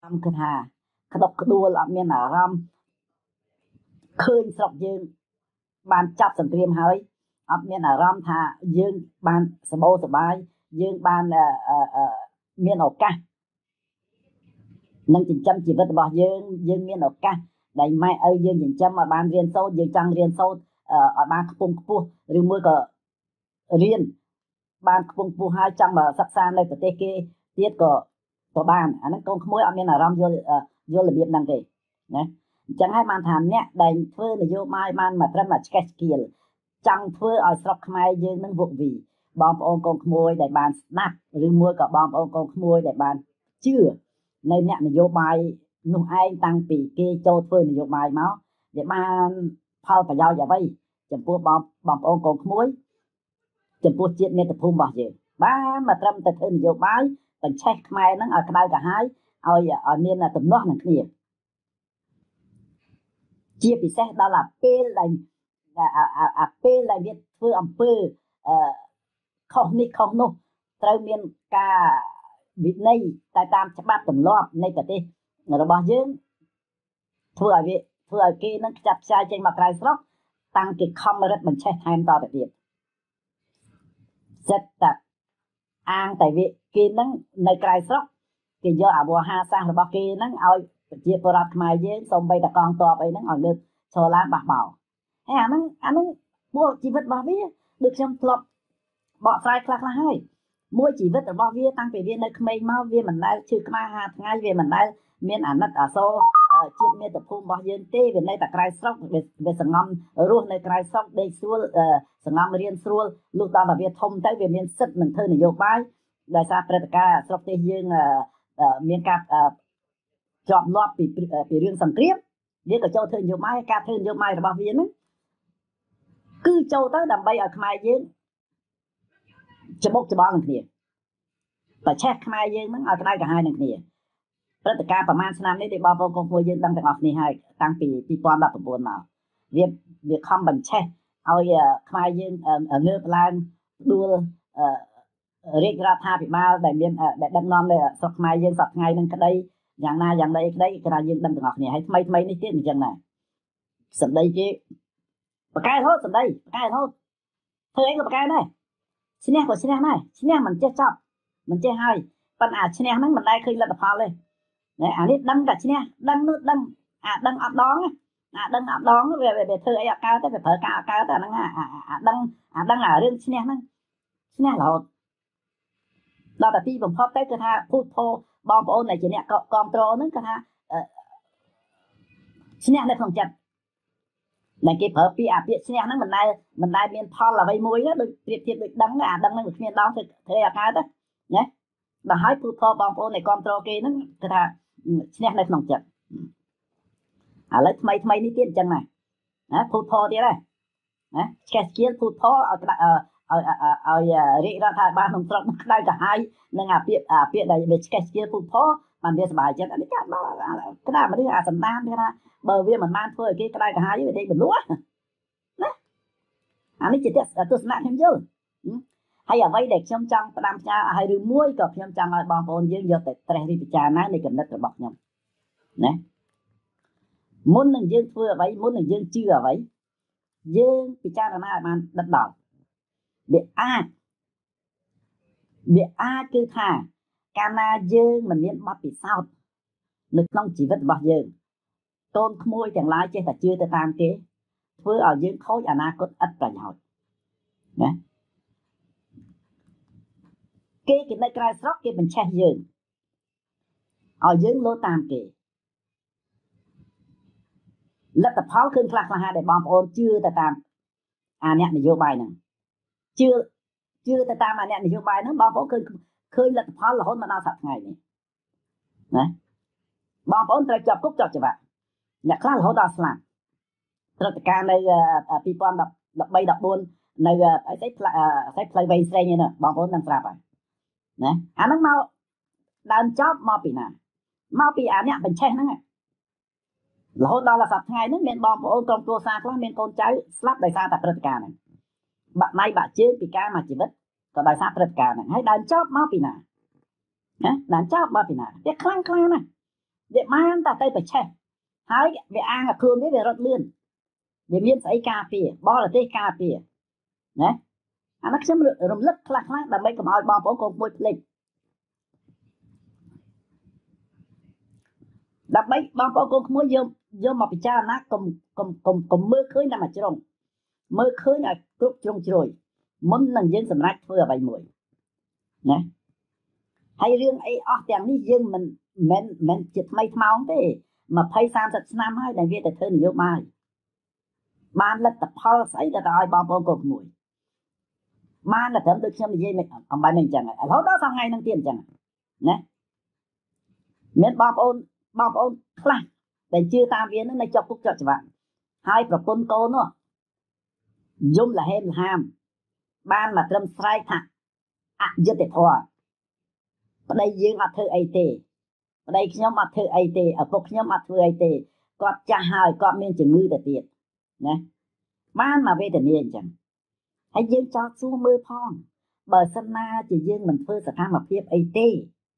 คือท่าขดกขดัวละเมียนอารมณ์คืนสลบยืนบานจับสังเกตหายอับเมียนอารมณ์ท่ายืนบานสบายสบายยืนบานเมียนอกกะนั่งจิตจำจิตวัตบอกยืนเมียนอกกะได้ไม่ยืนจิตจำมาบานเรียนโซ่ยืนจังเรียนโซ่บานขปุ่มขปุ่มหรือมือก็เรียนบานขปุ่มขปุ่มให้จังมาศึกษาในประเทศเกเทียก็ตัวบ้านอันนั้นกองขโมยเอาเมียนอารมณ์โยระเบียบนั่งเลยนะจังให้มันทำเนี่ยได้เพื่อนโยมายมันมาทำมาสเก็ตสกิลจังเพื่อเอาสลักไม้ยืนนั่งบุกวีบอมองกองขโมยได้บานนับหรือมือกับบอมองกองขโมยได้บานเชื่อในเนี่ยโยบายนุ่งไอ้ตั้งปีเกโจเพื่อนโยบายเมาเดี๋ยวมันพอไปยาวอย่าไปจำพวกบอมองกองขโมยจำพวกเจ็ดเมตรภูมิบ่เยอะบ้านมาทำแต่เธอโยบายเป็นเช็คไม้นั่งเอากระดาษกระหายเอาเมียนตุ่มน้องนั่งเคลียchia bị xét đó là p là p là viết phương âm pư không nít không nô trời miền cả Việt Nam tại tam chấp bắt từng loạtในประเทศเราบอกយើងធ្វើឲ្យគេនឹងចាត់ផ្សាយចេញមកក្រៅស្រុកតាំងគេខំរឹតបញ្ឆេះថែមតទៅទៀតសិតតែអាងតែវាគេនឹងនៅក្រៅស្រុកគេយកអាវោហាសាសរបស់គេនឹងឲ្យជាបរិបទខ្មែរយើងសូម្បីតែកងតបអីហ្នឹងឲ្យលើកឈរឡើងបះបោហើយអាហ្នឹងពួកជីវិតរបស់វាដូចខ្ញុំធ្លាប់បកស្រាយខ្លះហើយមួយជីវិតរបស់វាតាំងពីវានៅក្មេងមកវាមិនដែលឈឺក្បាល5ថ្ងៃវាមិនដែលមានអាណិតអាសូរជាតិមាតុភូមិរបស់យើងទេវានៅតែក្រៅស្រុកវាសង្ងំរស់នៅក្រៅស្រុកដេកស្រួលសង្ងំរៀនស្រួលលុះដល់តែវាធំទៅវាមានសិទ្ធិនឹងធ្វើនយោបាយដោយសារព្រឹត្តិការណ៍ស្រុកទេសយើងមានការជាប់លាប់ពីរឿងសង្គ្រាមវាក៏ចូលធ្វើនយោបាយការធ្វើនយោបាយរបស់វាហ្នឹងគឺចូលទៅដើម្បីឲ្យខ្មែរយើងច្បុកច្បងនឹងគ្នាប្រឆេះខ្មែរយើងហ្នឹងឲ្យក្តៅក្រហាយនឹងគ្នាព្រឹត្តិការណ៍ប្រហែលឆ្នាំនេះដែលបងប្អូនកងពលយើងដឹងទាំងអស់គ្នាហើយតាំងពី2019មកវាខំបញ្ឆេះឲ្យខ្មែរយើងងើបឡើងដួលរាជរដ្ឋាភិបាលដែលមានដែលដឹកនាំនៅស្រុកខ្មែរយើងសប្តាហ៍ថ្ងៃហ្នឹងក្តីយ៉ាងណាយ៉ាងណីក្តីគេថាយើងដឹងទាំងអស់គ្នាហើយថ្មីនេះទៀតអញ្ចឹងដែរសម្ដីគេបកកែរហូតសម្ដីបកកែរហូតធ្វើអីក៏បកកែដែរឈ្នះក៏ឈ្នះដែរឈ្នះមិនចេះចប់មិនចេះហើយប៉ុន្តែឈ្នះហ្នឹងមិនដែលឃើញលទ្ធផលទេអានេះដឹងតែឈ្នះដឹងនោះដឹងដឹងអត់ដងដឹងអត់ដងវាធ្វើអីអត់កើតទេវាប្រើការអត់កើតទេអាហ្នឹងដឹងរឿងឈ្នះហ្នឹងឈ្នះរហូតដល់តែទីបំផុតទៅគឺថាភូតភោបងប្អូនដែលជាអ្នកគ្រប់គ្រងហ្នឹងគឺថាឈ្នះនៅក្នុងចិត្តដែលគេប្រើពាក្យអាពាក្យឈ្នះហ្នឹងមិនដែលមានផលអ្វីមួយទេដូចប្រៀបធៀបដូចដឹងដឹងហ្នឹងវាគ្មានដងធ្វើឲ្យកើតទេណាដល់ហើយភូតភោបងប្អូនដែលគ្រប់គ្រងគេហ្នឹងគឺថាឈ្នះនៅក្នុងចិត្តឥឡូវថ្មីនេះទៀតអញ្ចឹងណាភូតភោទៀតដែរណាឆ្កេះស្គៀលភូតភោឲ្យរាជរដ្ឋាភិបាលក្នុងស្រុកក្តៅក្រហាយនឹងអាពាក្យដែលវាឆ្កេះស្គៀលភូតភោបានវាសប្បាយចិត្តអានេះកាត់ដល់ក្តារមនុស្សអាសន្តានគេថាបើវាមិនបានធ្វើឲ្យគេក្តៅក្រហាយវាដេកបន្លួណាអានេះជាទស្សនៈខ្ញុំយល់ហើយអ្វីដែលខ្ញុំចង់ផ្ដាំផ្ញើឲ្យឬមួយក៏ខ្ញុំចង់ឲ្យបងប្អូនយើងយកតែត្រេះរិះពិចារណានៃគំនិតរបស់ខ្ញុំណាមុននឹងយើងធ្វើអ្វីមុននឹងយើងជឿអ្វីយើងពិចារណាឲ្យបានដិតដល់វាអាចគឺថាកាលណាយើងមិនមានបទពិសោធន៍នៅក្នុងជីវិតរបស់យើងកូនក្មួយទាំងឡាយចេះតែជឿទៅតាមគេធ្វើឲ្យយើងខូចអនាគតឥតប្រយោជន៍ណាគេនៅក្រៅស្រុកគេបញ្ឆេះយើងឲ្យយើងលោតាមគេលទ្ធផលឃើញខ្លះៗដែលបងប្អូនជឿទៅតាមអាអ្នកនយោបាយហ្នឹងជឿទៅតាមអាអ្នកនយោបាយហ្នឹងបងប្អូនឃើញលទ្ធផលរហូតមកដល់សប្តាហ៍ថ្ងៃនេះណាបងប្អូនត្រូវជាប់គុកជាប់ច្បាប់អ្នកខ្លះរហូតដល់ស្លាប់ព្រឹត្តិការណ៍នៅ2013 14នៅអីផ្លូវវែងស្រេងហ្នឹងបងប្អូននឹងស្រាប់ហើយណាអាហ្នឹងមកដើមចប់មកពីណាមកពីអាអ្នកបញ្ឆេះហ្នឹងរហូតដល់សប្តាហ៍ថ្ងៃហ្នឹងមានបងប្អូនក្រុមគ្រួសារខ្លះមានកូនចៅស្លាប់ដោយសារតែព្រឹត្តិការណ៍ហ្នឹងបាក់ដៃបាក់ជើងពីការមកជីវិតក៏ដោយសារព្រឹត្តិការណ៍ហ្នឹងហើយដើមចប់មកពីណាណាដើមចប់មកពីណាវាខ្លាំងណាស់វាបានតែទៅប្រឆេះហើយវាអាងឲ្យខ្លួនវារត់លឿនវាមានស្អីការពារបរទេសការពារណាអានោះខ្ញុំរំលឹកខ្លះដើម្បីកុំឲ្យបងប្អូនកូនមួយភ្លេចដើម្បីបងប្អូនកូនក្មួយយកមកពិចារណាកុំមើលឃើញតែមួយជ្រុងមើលឃើញឲ្យគ្រប់ជ្រុងជ្រោយមុននឹងយើងសម្រេចធ្វើអ្វីមួយណាហើយរឿងអីអស់ទាំងនេះយើងមិនជាថ្មីថ្មោងទេ20-30ឆ្នាំហើយដែលវាទៅធ្វើនយោបាយបានលទ្ធផលស្អីទៅឲ្យបងប្អូនកូនក្មួយបានតែត្រឹមដូចខ្ញុំនិយាយអំបញ្ញមិញអញ្ចឹងឥឡូវដល់ថ្ងៃហ្នឹងទៀតអញ្ចឹងណាមានបងប្អូនខ្លះដែលជឿតាមវានឹងនៅជាប់គុកជាប់ច្បាប់ហើយប្រពន្ធកូននោះយំលហេមលហាមបានមកត្រឹមស្រែកថាអយុត្តិធម៌ប្តីយើងអត់ធ្វើអីទេប្តីខ្ញុំអត់ធ្វើអីទេឪពុកខ្ញុំអត់ធ្វើអីទេគាត់ចាស់ហើយគាត់មានជំងឺទៅទៀតណាបានមកវេទនាអញ្ចឹងហើយយើងចោទសួរមើលផងបើសិនណាជាយើងមិនធ្វើសកម្មភាពអីទេ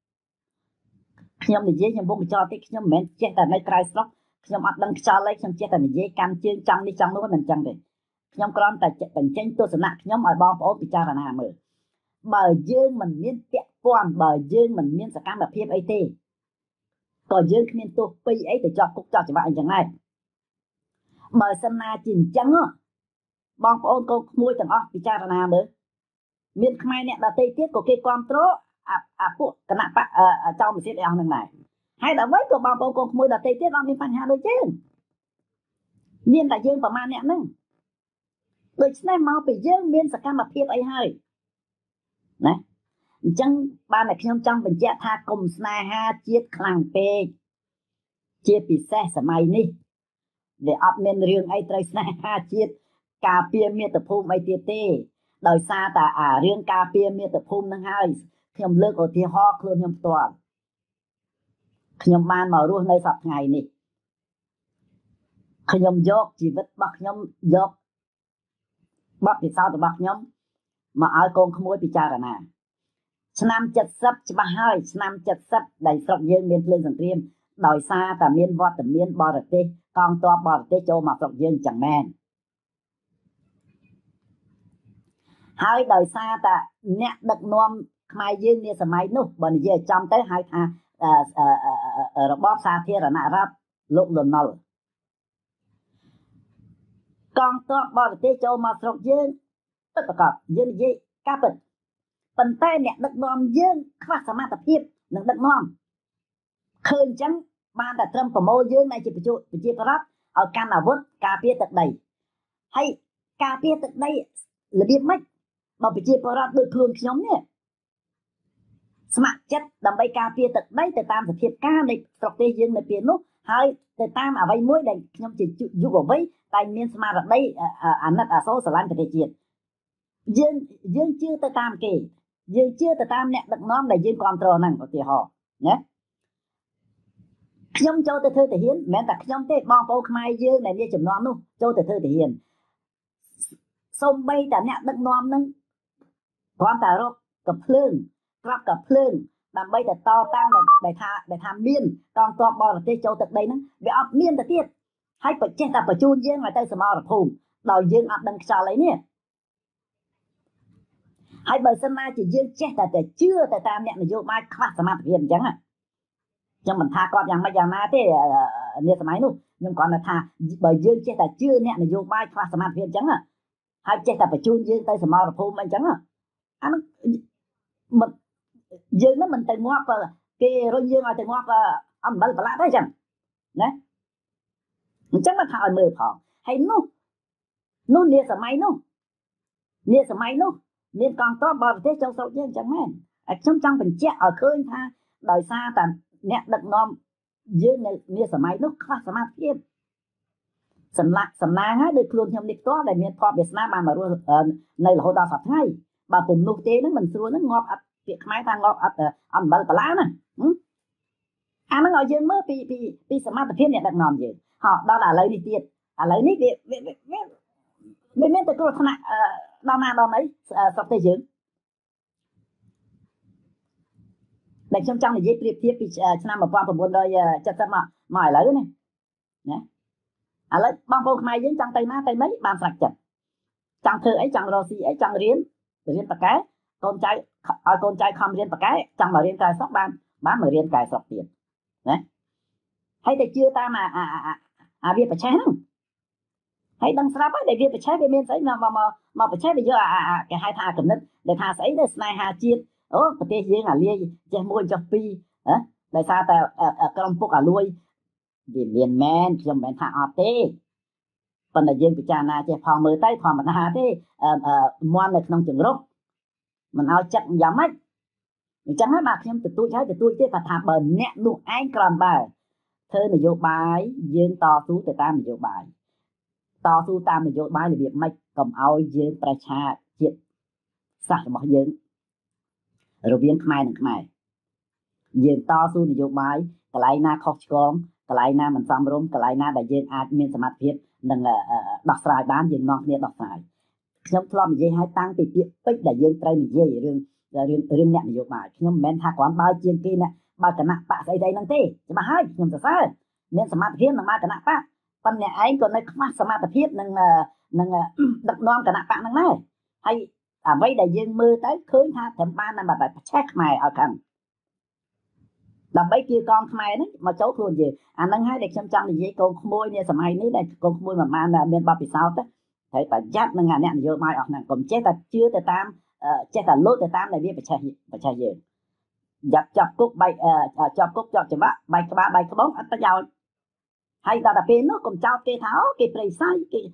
ខ្ញុំនិយាយខ្ញុំវងកញ្ចក់តិចខ្ញុំមិនមែនចេះតែនៅក្រៅស្រុកខ្ញុំអត់ដឹងខ្យល់អីខ្ញុំចេះតែនិយាយកាន់ជើងចំនេះចំនោះមិនអញ្ចឹងទេខ្ញុំគ្រាន់តែបញ្ចេញទស្សនៈខ្ញុំឲ្យបងប្អូនពិចារណាមើលបើយើងមិនមានពាក់ព័ន្ធបើយើងមិនមានសកម្មភាពអីទេក៏យើងគ្មានទោសពីអីទៅជាប់គុកជាប់ច្បាប់អញ្ចឹងដែរបើសិនណាជាអញ្ចឹងបងប្អូនកូនក្មួយទាំងអស់ពិចារណាមើលមានខ្មែរអ្នកដទៃទៀតក៏គេគ្រប់គ្រងអាពួកគណៈបកចៅមសៀតអីអស់ហ្នឹងដែរហើយដល់វិញក៏បងប្អូនកូនក្មួយដទៃទៀតអត់មានបញ្ហាដូចយើងមានតែយើងប្រមាណអ្នកហ្នឹងដូច្នេះមកពីយើងមានសកម្មភាពអីហើយណាអញ្ចឹងបានតែខ្ញុំចង់បញ្ជាក់ថាគុំស្នេហាជាតិខ្លាំងពេកជាពិសេសសម័យនេះដែលអត់មានរឿងអីត្រូវស្នេហាជាតិការពារមាតុភូមិអីទៀតទេដោយសារតែអារឿងការពារមាតុភូមិហ្នឹងហើយខ្ញុំលើកឧទាហរណ៍ខ្លួនខ្ញុំផ្ទាល់ខ្ញុំបានមករស់នៅសប្តាហ៍ថ្ងៃនេះខ្ញុំយកជីវិតរបស់ខ្ញុំយកបទពិសោធន៍របស់ខ្ញុំមកឲ្យកូនក្មួយពិចារណាឆ្នាំ70ច្បាស់ហើយឆ្នាំ70ដែលស្រុកយើងមានភ្លើងសង្គ្រាមដោយសារតែមានវត្តមានបរទេសកងទ័ពបរទេសចូលមកស្រុកយើងចឹងមែនហើយដោយសារតែអ្នកដឹកនាំខ្មែរយើងនាសម័យនោះបើនិយាយឲ្យចំទៅហៅថារបបសាធារណរដ្ឋលោកលន់នល់កងទ័ពបរទេសចូលមកស្រុកយើងពិតប្រាកដយើងនិយាយការពិតប៉ុន្តែអ្នកដឹកនាំយើងខ្វះសមត្ថភាពនឹងដឹកនាំឃើញអញ្ចឹងបានតែត្រឹមប្រមូលយើងនៃជាប្រជាប្រដ្ឋឲ្យកាន់អាវុធការពារទឹកដីហើយការពារទឹកដីរបៀបម៉េចបើប្រជាពលរដ្ឋដូចខ្លួនខ្ញុំនេះស្ម័គ្រចិត្តដើម្បីការពារទឹកដីទៅតាមសភាពការនៃស្រុកទេសយើងនៅពេលនោះហើយទៅតាមអ្វីមួយដែលខ្ញុំជាយុវវ័យតែមានស្មារតីអាណិតអាសូរស្រឡាញ់ប្រទេសជាតិយើងជឿទៅតាមគេយើងជឿទៅតាមអ្នកដឹកនាំដែលយើងគ្រប់គ្រងហ្នឹងឧទាហរណ៍ណាខ្ញុំចូលទៅធ្វើទាហានមិនមែនតែខ្ញុំទេបងប្អូនខ្មែរយើងដែលមានចំណងនោះចូលទៅធ្វើទាហានសូម្បីតែអ្នកដឹកនាំហ្នឹងគ្រាន់តែរកកំភ្លើងក្រាប់កំភ្លើងដើម្បីទៅតតាំងដែលថាមានកងទ័ពបរទេសចូលទឹកដីហ្នឹងវាអត់មានទៅទៀតហើយប្រចេះតែបញ្ជូនយើងឲ្យទៅសមរភូមិដោយយើងអត់ដឹងខ្យល់អីនេះហើយបើសិនណាជាយើងចេះតែជឿទៅតាមអ្នកនយោបាយខ្វះសមត្ថភាពអញ្ចឹងខ្ញុំមិនថាគាត់យ៉ាងម៉េចយ៉ាងណាទេនាសម័យនោះខ្ញុំគ្រាន់តែថាបើយើងចេះតែជឿអ្នកនយោបាយខ្វះសមត្ថភាពអញ្ចឹងហើយចេះតែបញ្ជូនយើងទៅសមរភូមិអញ្ចឹងអានោះមិនយើងនឹងមិនទៅងាប់គេរុញយើងឲ្យទៅងាប់អំបិលប្រឡាក់ទេអញ្ចឹងណាអញ្ចឹងមកថាឲ្យមើលផងហើយនោះនាសម័យនោះមានកងទ័ពបរទេសចូលស្រុកយើងអញ្ចឹងមែនហើយខ្ញុំចង់បញ្ជាក់ឲ្យឃើញថាដោយសារតែអ្នកដឹកនាំយើងនៅនាសម័យនោះខ្វះសមត្ថភាពសំណាងហើយដោយខ្លួនខ្ញុំនេះផ្ទាល់ដែលមានភ័ព្វវាសនាបានមករស់នៅរហូតដល់សប្តាហ៍ថ្ងៃបើពុំនោះទេហ្នឹងមិនស្រួលហ្នឹងងាប់អត់ពាក្យខ្មែរថាងាប់អត់អំបិលបលាណាអាហ្នឹងឲ្យយើងមើលពីសមត្ថភាពអ្នកដឹកនាំយើងដល់ឥឡូវនេះទៀតឥឡូវនេះវាមានតែគ្រោះថ្នាក់ដល់ណាដល់ណីស្រុកទេយើងដែលខ្ញុំចង់និយាយប្រៀបធៀបពីឆ្នាំ1970មកឥឡូវនេះណាឥឡូវបងប្អូនខ្មែរយើងចង់ទៅណាទៅណីបានស្រាច់ចិត្តចង់ធ្វើអីចង់រកស៊ីអីចង់រៀនបកែកូនចៅឲ្យកូនចៅខំរៀនបកែចង់មករៀនកែស្រុកបានមករៀនកែស្រុកទៀតណាហើយតែជឿតាមអាវាប្រឆេះហ្នឹងហើយដឹងស្រាប់ហើយដែលវាប្រឆេះវាមានស្អីមកប្រឆេះវាយកគេហៅថាកំណត់ដែលថាស្អីដែរស្នេហាជាតិអូប្រទេសយើងអាលាយចេះមួយចុះពីរហ៎ដោយសារតែក្រុមពុកអាលួយវាមានមែនខ្ញុំមិនថាអត់ទេប៉ុន្តែយើងពិចារណាចេះផងមើលទៅធម្មតាទេមន់នៅក្នុងចង្រុកមិនឲ្យចិត្តយ៉ាងម៉េចអញ្ចឹងហើយបាទខ្ញុំទទូចហើយទទូចទៀតថាបើអ្នកនោះឯងក្រំបើធ្វើនយោបាយយើងតស៊ូទៅតាមនយោបាយតស៊ូតាមនយោបាយរបៀបម៉េចកុំឲ្យយើងប្រជាជាតិសាសរបស់យើងរវាងខ្មែរនិងខ្មែរយើងតស៊ូនយោបាយកន្លែងណាខុសឆ្គងកន្លែងណាមិនសមរម្យកន្លែងណាដែលយើងអាចមានសមត្ថភាពនឹងដោះស្រាយបានយើងនាំគ្នាដោះស្រាយខ្ញុំធ្លាប់និយាយឲ្យតាំងពីពាក្យពេចន៍ដែលយើងត្រូវនិយាយរឿងអ្នកនយោបាយខ្ញុំមិនមែនថាគ្រាន់បើជាងគេណាបើគណៈបកស្អីហ្នឹងទេច្បាស់ហើយខ្ញុំសរសើរមានសមត្ថភាពនឹងមកគណៈបកប៉ុន្តែឯងក៏នៅខ្វះសមត្ថភាពនឹងដឹកនាំគណៈបកហ្នឹងដែរហើយអ្វីដែលយើងមើលទៅឃើញថាត្រឹមបានតែប្រឆេះខ្មែរឲ្យខាងដើម្បីគៀកងខ្មែរហ្នឹងមកចូលខ្លួនយើងអាហ្នឹងហើយដែលខ្ញុំចង់និយាយកូនក្មួយនេះសម័យនេះដែលកូនក្មួយមិនបានមានបទពិសោធន៍ត្រូវប្រយ័ត្ននឹងអ្នកនយោបាយអស់ហ្នឹងកុំចេះតែជឿទៅតាមចេះតែលោតទៅតាមដែលវាប្រឆេះយើងយ៉ាប់ចាប់គុកបែកចាប់គុកចាប់ច្បាប់បែកក្បាលបែកក្បងអត់ប្រយោជន៍ហើយដល់តែពេលនោះកុំចោទគេថាអូគេប្រិយសាយ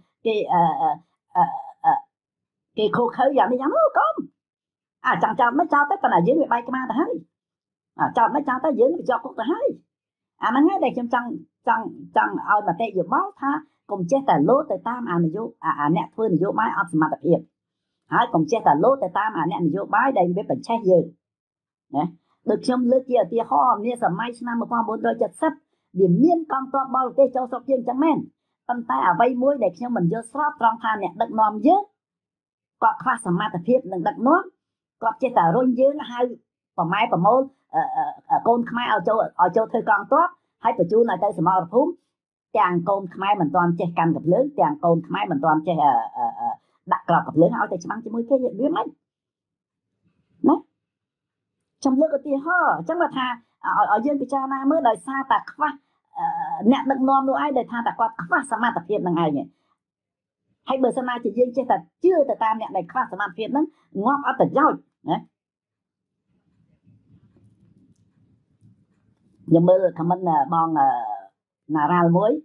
គេខូខើយ៉ាងនេះយ៉ាងនោះកុំចង់ចោទមិនចោទទៅប៉ុន្តែយើងវាបែកក្បាលទៅហើយចោទមិនចោទទៅយើងវាជាប់គុកទៅហើយអាហ្នឹងហើយដែលខ្ញុំចង់ឲ្យមតិយោបល់ថាកុំចេះតែលោតទៅតាមអ្នកធ្វើនយោបាយអត់សមត្ថភាពហើយកុំចេះតែលោតទៅតាមអ្នកនយោបាយដែលវាបញ្ឆេះយើងណាដូចខ្ញុំលើកជាឧទាហរណ៍នាសម័យឆ្នាំ1970វាមានកងទ័ពបរទេសចូលស្រុកយើងចឹងមែនប៉ុន្តែអ្វីមួយដែលខ្ញុំមិនយល់ស្របត្រង់ថាអ្នកដឹកនាំយើងគាត់ខ្វះសមត្ថភាពនឹងដឹកនាំគាត់ចេះតែរុញយើងហៅប្រម៉ែប្រមូលកូនខ្មែរឲ្យចូលធ្វើកងទ័ពហើយបញ្ជូនឲ្យទៅសមរភូមិទាំងកូនខ្មែរមិនទាន់ចេះកាន់កាភ្លើងទាំងកូនខ្មែរមិនទាន់ចេះដាក់ក្របកាភ្លើងឲ្យទៅច្បាំងជាមួយគេវាមិនណាខ្ញុំលើកឧទាហរណ៍អញ្ចឹងថាឲ្យយើងពិចារណាមើលដោយសារតែខ្វះអ្នកដឹកនាំនោះឯងដែលថាតែគាត់ខ្វះសមត្ថភាពនឹងឯងហើយបើសិនណាជាយើងចេះតែជឿទៅតាមអ្នកដែលខ្វះសមត្ថភាពហ្នឹងងាប់អត់ប្រយោជន៍ណាខ្ញុំមើលខមមិនបងណារ៉ាល់មួយ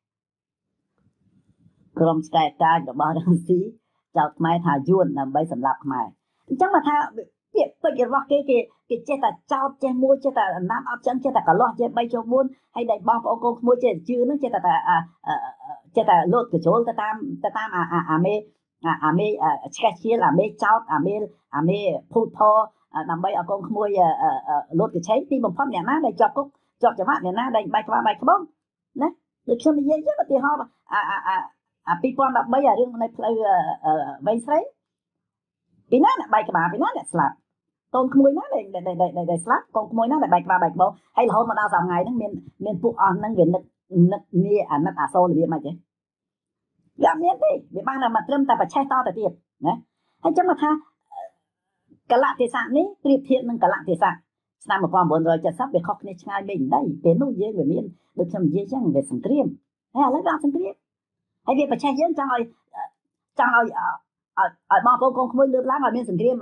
ក្រុមស្កែតាចរបស់រុស្ស៊ីចោទខ្មែរថាយួនដើម្បីសម្លាប់ខ្មែរអញ្ចឹងមកថាពាក្យពេចន៍របស់គេចេះតែចោទចេះមួយចេះតែណាត់អត់ចឹងចេះតែកលាស់ចេះ3ចុះ4ហើយដែលបងប្អូនកូនក្មួយចេះជឿនឹងចេះតែលោតកញ្ចូលទៅតាមអាមេឆ្កេះឈៀលអាមេចោតអាមេភូតធរដើម្បីឲ្យកូនក្មួយលោតកញ្ឆេងទីបំផុតអ្នកណាដែលជាប់គុកជាប់ច្បាប់អ្នកណាដែលបែកក្បាលបែកក្បងណាដូចខ្ញុំនិយាយចឹងឧទាហរណ៍2013រឿងនៅផ្លូវវែងស្រីពីណាអ្នកបែកក្បាលពីណាអ្នកស្លាប់កូនក្មួយណាដែលស្លាប់កូនក្មួយណាដែលបែកក្បាលបែកក្បងហើយរហូតមកដល់សប្តាហ៍ហ្នឹងមានពួកអស់ហ្នឹងវានឹកនាអាណិតអាសូររបៀបម៉េចទេវាអត់មានទេវាបានតែមកត្រឹមតែប្រឆេះតទៅទៀតណាហើយចឹងមកថាកលៈទេសៈនេះប្រៀបធៀបនឹងកលៈទេសៈឆ្នាំ1970វាខុសគ្នាឆ្ងាយមែនដីពេលនោះយើងវាមានដូចខ្ញុំនិយាយចឹងវាសង្គ្រាមហើយឥឡូវដល់សង្គ្រាមហើយវាប្រឆេះយើងចង់ឲ្យបងប្អូនកូនក្មួយលើកឡើងឲ្យមានសង្គ្រាម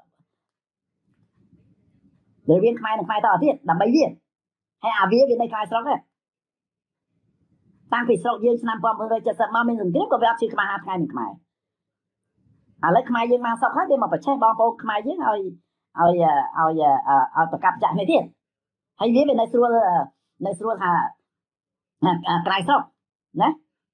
រវាងខ្មែរនិងខ្មែរតទៀតដើម្បីវាហើយអាវានៅក្រៅស្រុកដែរតាំងពីស្រុកយើងឆ្នាំ1970មកមានសង្គ្រាមក៏វាអត់ជឿខ្មែរ5ថ្ងៃនឹងខ្មែរឥឡូវខ្មែរយើងបានសុខហើយវាមកប្រឆេះបងប្អូនខ្មែរយើងឲ្យប្រកាសចាក់នេះទៀតហើយវានៅស្រួលថាក្រៅស្រុកណា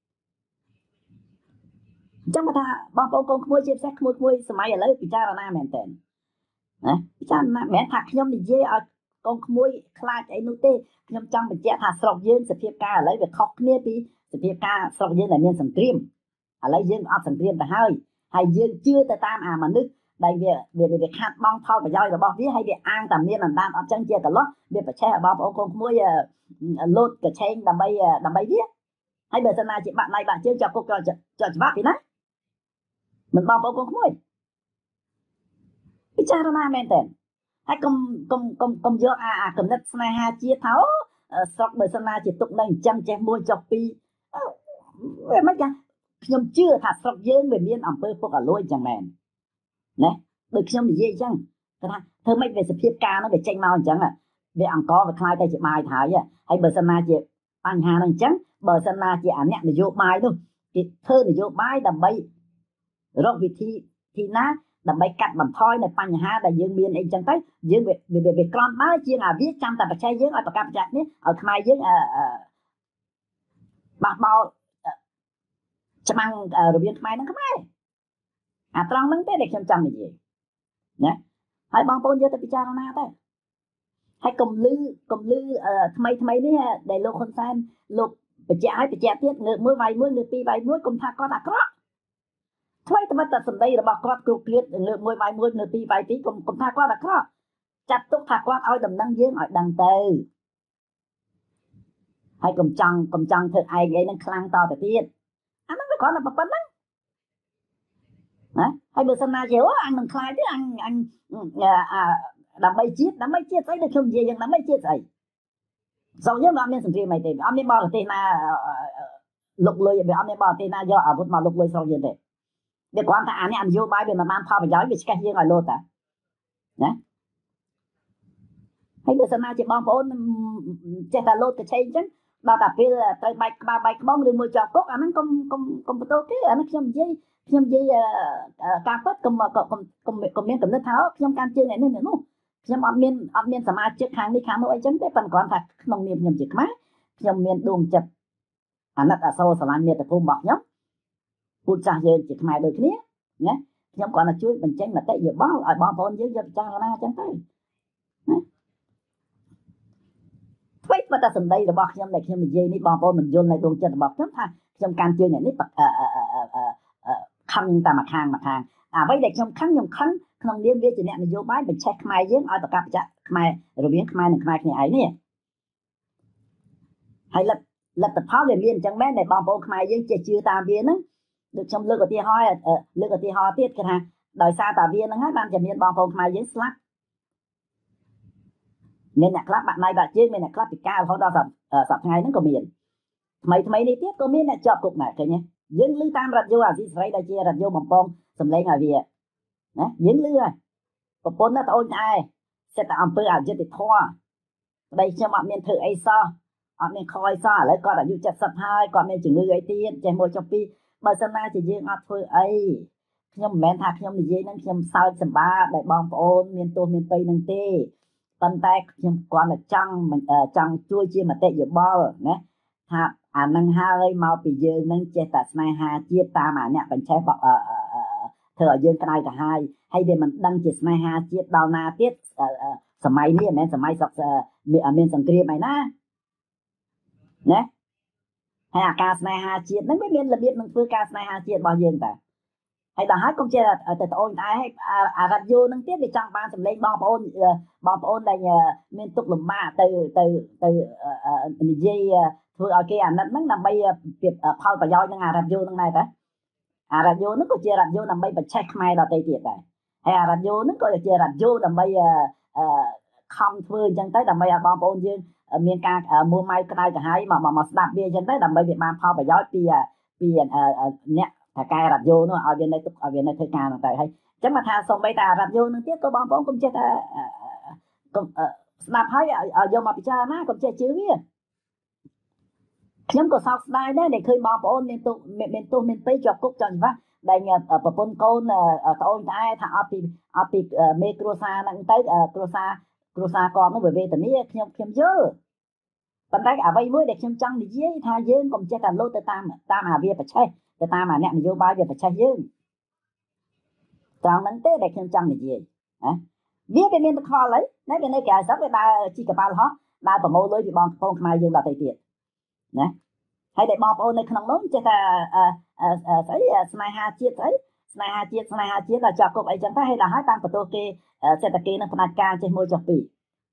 អញ្ចឹងមកថាបងប្អូនកូនក្មួយជាពិសេសក្មួយសម័យឥឡូវពិចារណាមែនតើណាពិចារណាមិនមែនថាខ្ញុំនិយាយឲ្យកូនក្មួយខ្លាចអីនោះទេខ្ញុំចង់បញ្ជាក់ថាស្រុកយើងសភាពការឥឡូវវាខុសគ្នាពីសភាពការស្រុកយើងដែលមានសង្គ្រាមឥឡូវយើងអត់សង្គ្រាមទៅហើយយើងជឿទៅតាមអាមនុស្សដែលវាខាត់បងផលប្រយោជន៍របស់វាហើយវាអាងតែមានអណ្ដាតអត់ចឹងជាកន្លោះវាប្រឆេះបងប្អូនកូនក្មួយលោតកឆេងដើម្បីវាហើយបើសិនណាជាបាក់ដៃបាក់ជើងចាប់គុកជាប់ច្បាប់ពីណាមិនបងប្អូនកូនក្មួយពិចារណាមែនតើហើយកុំយកអាកំណត់ស្នេហាជាតិថាស្រុកបើសិនណាជាទុកនៅអញ្ចឹងចេះមួយចុះពីរវាមិនចាខ្ញុំជឿថាស្រុកយើងវាមានអំពើពុករលួយអញ្ចឹងមែនណាដូចខ្ញុំនិយាយអញ្ចឹងគាត់ថាធ្វើម៉េចវាសភាពការនោះវាចេញមកអញ្ចឹងវាអង្គវាខ្លាយទៅជាបាយហើយបើសិនណាជាបញ្ហានោះអញ្ចឹងបើសិនណាជាអាអ្នកនយោបាយនោះគេធ្វើនយោបាយដើម្បីរកវិធីណាដើម្បីកាត់បន្ថយនៅបញ្ហាដែលយើងមានអីចឹងទៅយើងវាក្រំបើជាងអាវាចាំតែបច្ចេកយើងឲ្យប្រកាសប្រចាំនេះឲ្យខ្មែរយើងបះបោច្បាំងរវាងខ្មែរនិងខ្មែរអាត្រង់ហ្នឹងទេដែលខ្ញុំចង់និយាយណាហើយបងប្អូនយកទៅពិចារណាទៅហើយកុំលឺថ្មីនេះដែលលោកហ៊ុនសែនលោកបញ្ជាក់ឲ្យបញ្ជាក់ទៀតងើបមួយវាយមួយងើបពីរវាយមួយកុំថាគាត់អាក្រក់ថ្មីតែសម្ដីរបស់គាត់គ្រប់គ្រាន់ងើបមួយវាយមួយងើបពីរវាយពីរកុំថាគាត់អាក្រក់ចាត់ទុកថាគាត់ឲ្យដំណឹងយើងឲ្យដឹងទៅហើយកុំចង់ធ្វើឯងអីហ្នឹងខ្លាំងតទៅទៀតអាហ្នឹងវាគ្រាន់តែប៉ុណ្្នឹងណាហើយបើសិនណាជាអញមិនខ្លាចទេអញដើម្បីជាតិស្អីដូចខ្ញុំនិយាយយ៉ាងដើម្បីជាតិស្អីសោកយើងអត់មានសង្គ្រាមអីទេអត់មានបរទេសណាលុកលុយវាអត់មានបរទេសណាយកអាវុធមកលុកលុយស្រុកយើងទេវាគ្រាន់តែអានេះនយោបាយវាមិនបានផលប្រយោជន៍វាឆ្កេះយើងឲ្យលោតតាណាហើយបើសិនណាជាបងប្អូនចេះតែលោតកឆេងអញ្ចឹងដល់តែពេលត្រូវបែកក្បាលបែកក្បងឬមួយជាប់គុកអាហ្នឹងកុំបន្ទោសគេអានេះខ្ញុំនិយាយការពិតកុំមានកំណត់ថាខ្ញុំកាន់ជើងអ្នកនេះនោះខ្ញុំអត់មានសមាជិកខាងនេះខាងនោះអីចឹងទេប៉ុន្តែគ្រាន់ថាក្នុងនាមខ្ញុំជាខ្មែរខ្ញុំមានដួងចិត្តអាណិតអាសូរស្រឡាញ់មាតុភូមិរបស់ខ្ញុំពូជសាសន៍យើងជាខ្មែរដូចគ្នាណាខ្ញុំគ្រាន់តែជួយបញ្ចេញមតិយោបល់ឲ្យបងប្អូនយើងយកពិចារណាចឹងទៅណាអ្វីបើតែសម្ដីរបស់ខ្ញុំដែលខ្ញុំនិយាយនេះបងប្អូនមិនយល់នៅដួងចិត្តរបស់ខ្ញុំថាខ្ញុំកាន់ជើងអ្នកនេះខឹងតែមួយខាងអ្វីដែលខ្ញុំខឹងក្នុងនាមវាជាអ្នកនយោបាយបញ្ឆេះខ្មែរយើងឲ្យប្រកាសប្រចាក់ខ្មែររវាងខ្មែរនិងខ្មែរគ្នាឯងនេះហើយលទ្ធផលវាមានអញ្ចឹងមែនដែលបងប្អូនខ្មែរយើងចេះជឿតាមវាហ្នឹងដូចខ្ញុំលើកឧទាហរណ៍ទៀតគឺថាដោយសារតាវាហ្នឹងហើយបានជាមានបងប្អូនខ្មែរយើងស្លាប់មានអ្នកខ្លះបាក់ដៃបាក់ជើងមានអ្នកខ្លះពិការរហូតដល់សប្តាហ៍ថ្ងៃហ្នឹងក៏មានថ្មីនេះទៀតក៏មានអ្នកជាប់គុកដែរឃើញទេយើងឮតាមរ៉ាឌីយ៉ូអាស៊ីសេរីដែលជារ៉ាឌីយ៉ូបំពងសម្លេងឲ្យវាណាយើងឮហើយប្រពន្ធណាត្អូញត្អែសិតតែអំពើអយុត្តិធម៌ប្តីខ្ញុំអត់មានធ្វើអីសោះអត់មានខអីសោះឥឡូវគាត់អាយុ70ហើយគាត់មានជំងឺអីទៀតចេះមួយចុះពីរបើសិនណាជាយើងអត់ធ្វើអីខ្ញុំមិនមែនថាខ្ញុំនិយាយនឹងខ្ញុំសើចសម្បាដែលបងប្អូនមានទោសមានពៃនឹងទេប៉ុន្តែខ្ញុំគាត់តែចង់ជួយជាមតិយោបល់ណាថាអានឹងហើយមកពីយើងនឹងចេះតែស្នេហាជាតិតាមអាអ្នកបញ្ឆេះធ្វើឲ្យយើងក្តៅក្រហាយហើយវាមិនដឹងជាស្នេហាជាតិដល់ណាទៀតសម័យនេះមិនមែនសម័យមានសង្គ្រាមអីណាណាហើយអាការស្នេហាជាតិហ្នឹងវាមានរបៀបនឹងធ្វើការស្នេហាជាតិរបស់យើងតាហើយដល់ហើយកុំចេះតែត្អូញត្អែឲ្យអារ៉ាឌីយ៉ូហ្នឹងទៀតវាចង់បានសម្លេងបងប្អូនដែលមានទុក្ខលំបាកទៅនិយាយធ្វើឲ្យគេអាណិតហ្នឹងដើម្បីផលប្រយោជន៍នឹងអារ៉ាឌីយ៉ូហ្នឹងដែរតាអារ៉ាឌីយ៉ូហ្នឹងក៏ជារ៉ាឌីយ៉ូដើម្បីបញ្ឆេះខ្មែរដទៃទៀតដែរហើយអារ៉ាឌីយ៉ូហ្នឹងក៏ជារ៉ាឌីយ៉ូដើម្បីខំធ្វើអញ្ចឹងទៅដើម្បីឲ្យបងប្អូនយើងមានការមួម៉ៅក្តៅក្រហាយមកស្ដាប់វាអញ្ចឹងទៅដើម្បីវាបានផលប្រយោជន៍ពីអ្នកថកែរ៉ាឌីយ៉ូនោះឲ្យវានៅធ្វើការហ្នឹងទៅហើយអញ្ចឹងមកថាសូម្បីតែរ៉ាឌីយ៉ូហ្នឹងទៀតក៏បងប្អូនកុំចេះតែស្ដាប់ហើយឲ្យយកមកពិចារណាកុំចេះជឿវាខ្ញុំក៏សោកស្ដាយដែរដែលឃើញបងប្អូនមានទោសមានពៃជាប់គុកចង់ច្បាស់ដែលប្រពន្ធកូនត្អូញត្អែថាអត់ពីមេគ្រួសារហ្នឹងទៅគ្រួសារគាត់នោះវេទនាខ្ញុំយល់ប៉ុន្តែអ្វីមួយដែលខ្ញុំចង់និយាយថាយើងកុំចេះតែលោតទៅតាមអាវាប្រឆេះទៅតាមអាអ្នកនយោបាយវាប្រឆេះយើងត្រង់ហ្នឹងទេដែលខ្ញុំចង់និយាយណាវាមានតែខ្វល់ហើយណាវានៅក្រៅស្រុកវាដើរជីកប៉ាល់ហោះដើរប្រមូលលុយពីបងប្អូនខ្មែរយើងដល់ទៅទៀតណាហើយដែលបងប្អូននៅក្នុងនោះចេះតែស្អីស្នេហាជាតិស្អីស្នេហាជាតិដល់ជាប់គុកអីចឹងទៅហើយដល់ហើយតាមបន្ទោសគេសេដ្ឋកិច្ចនឹងផ្ដាច់ការចេះមួយចុះពីរ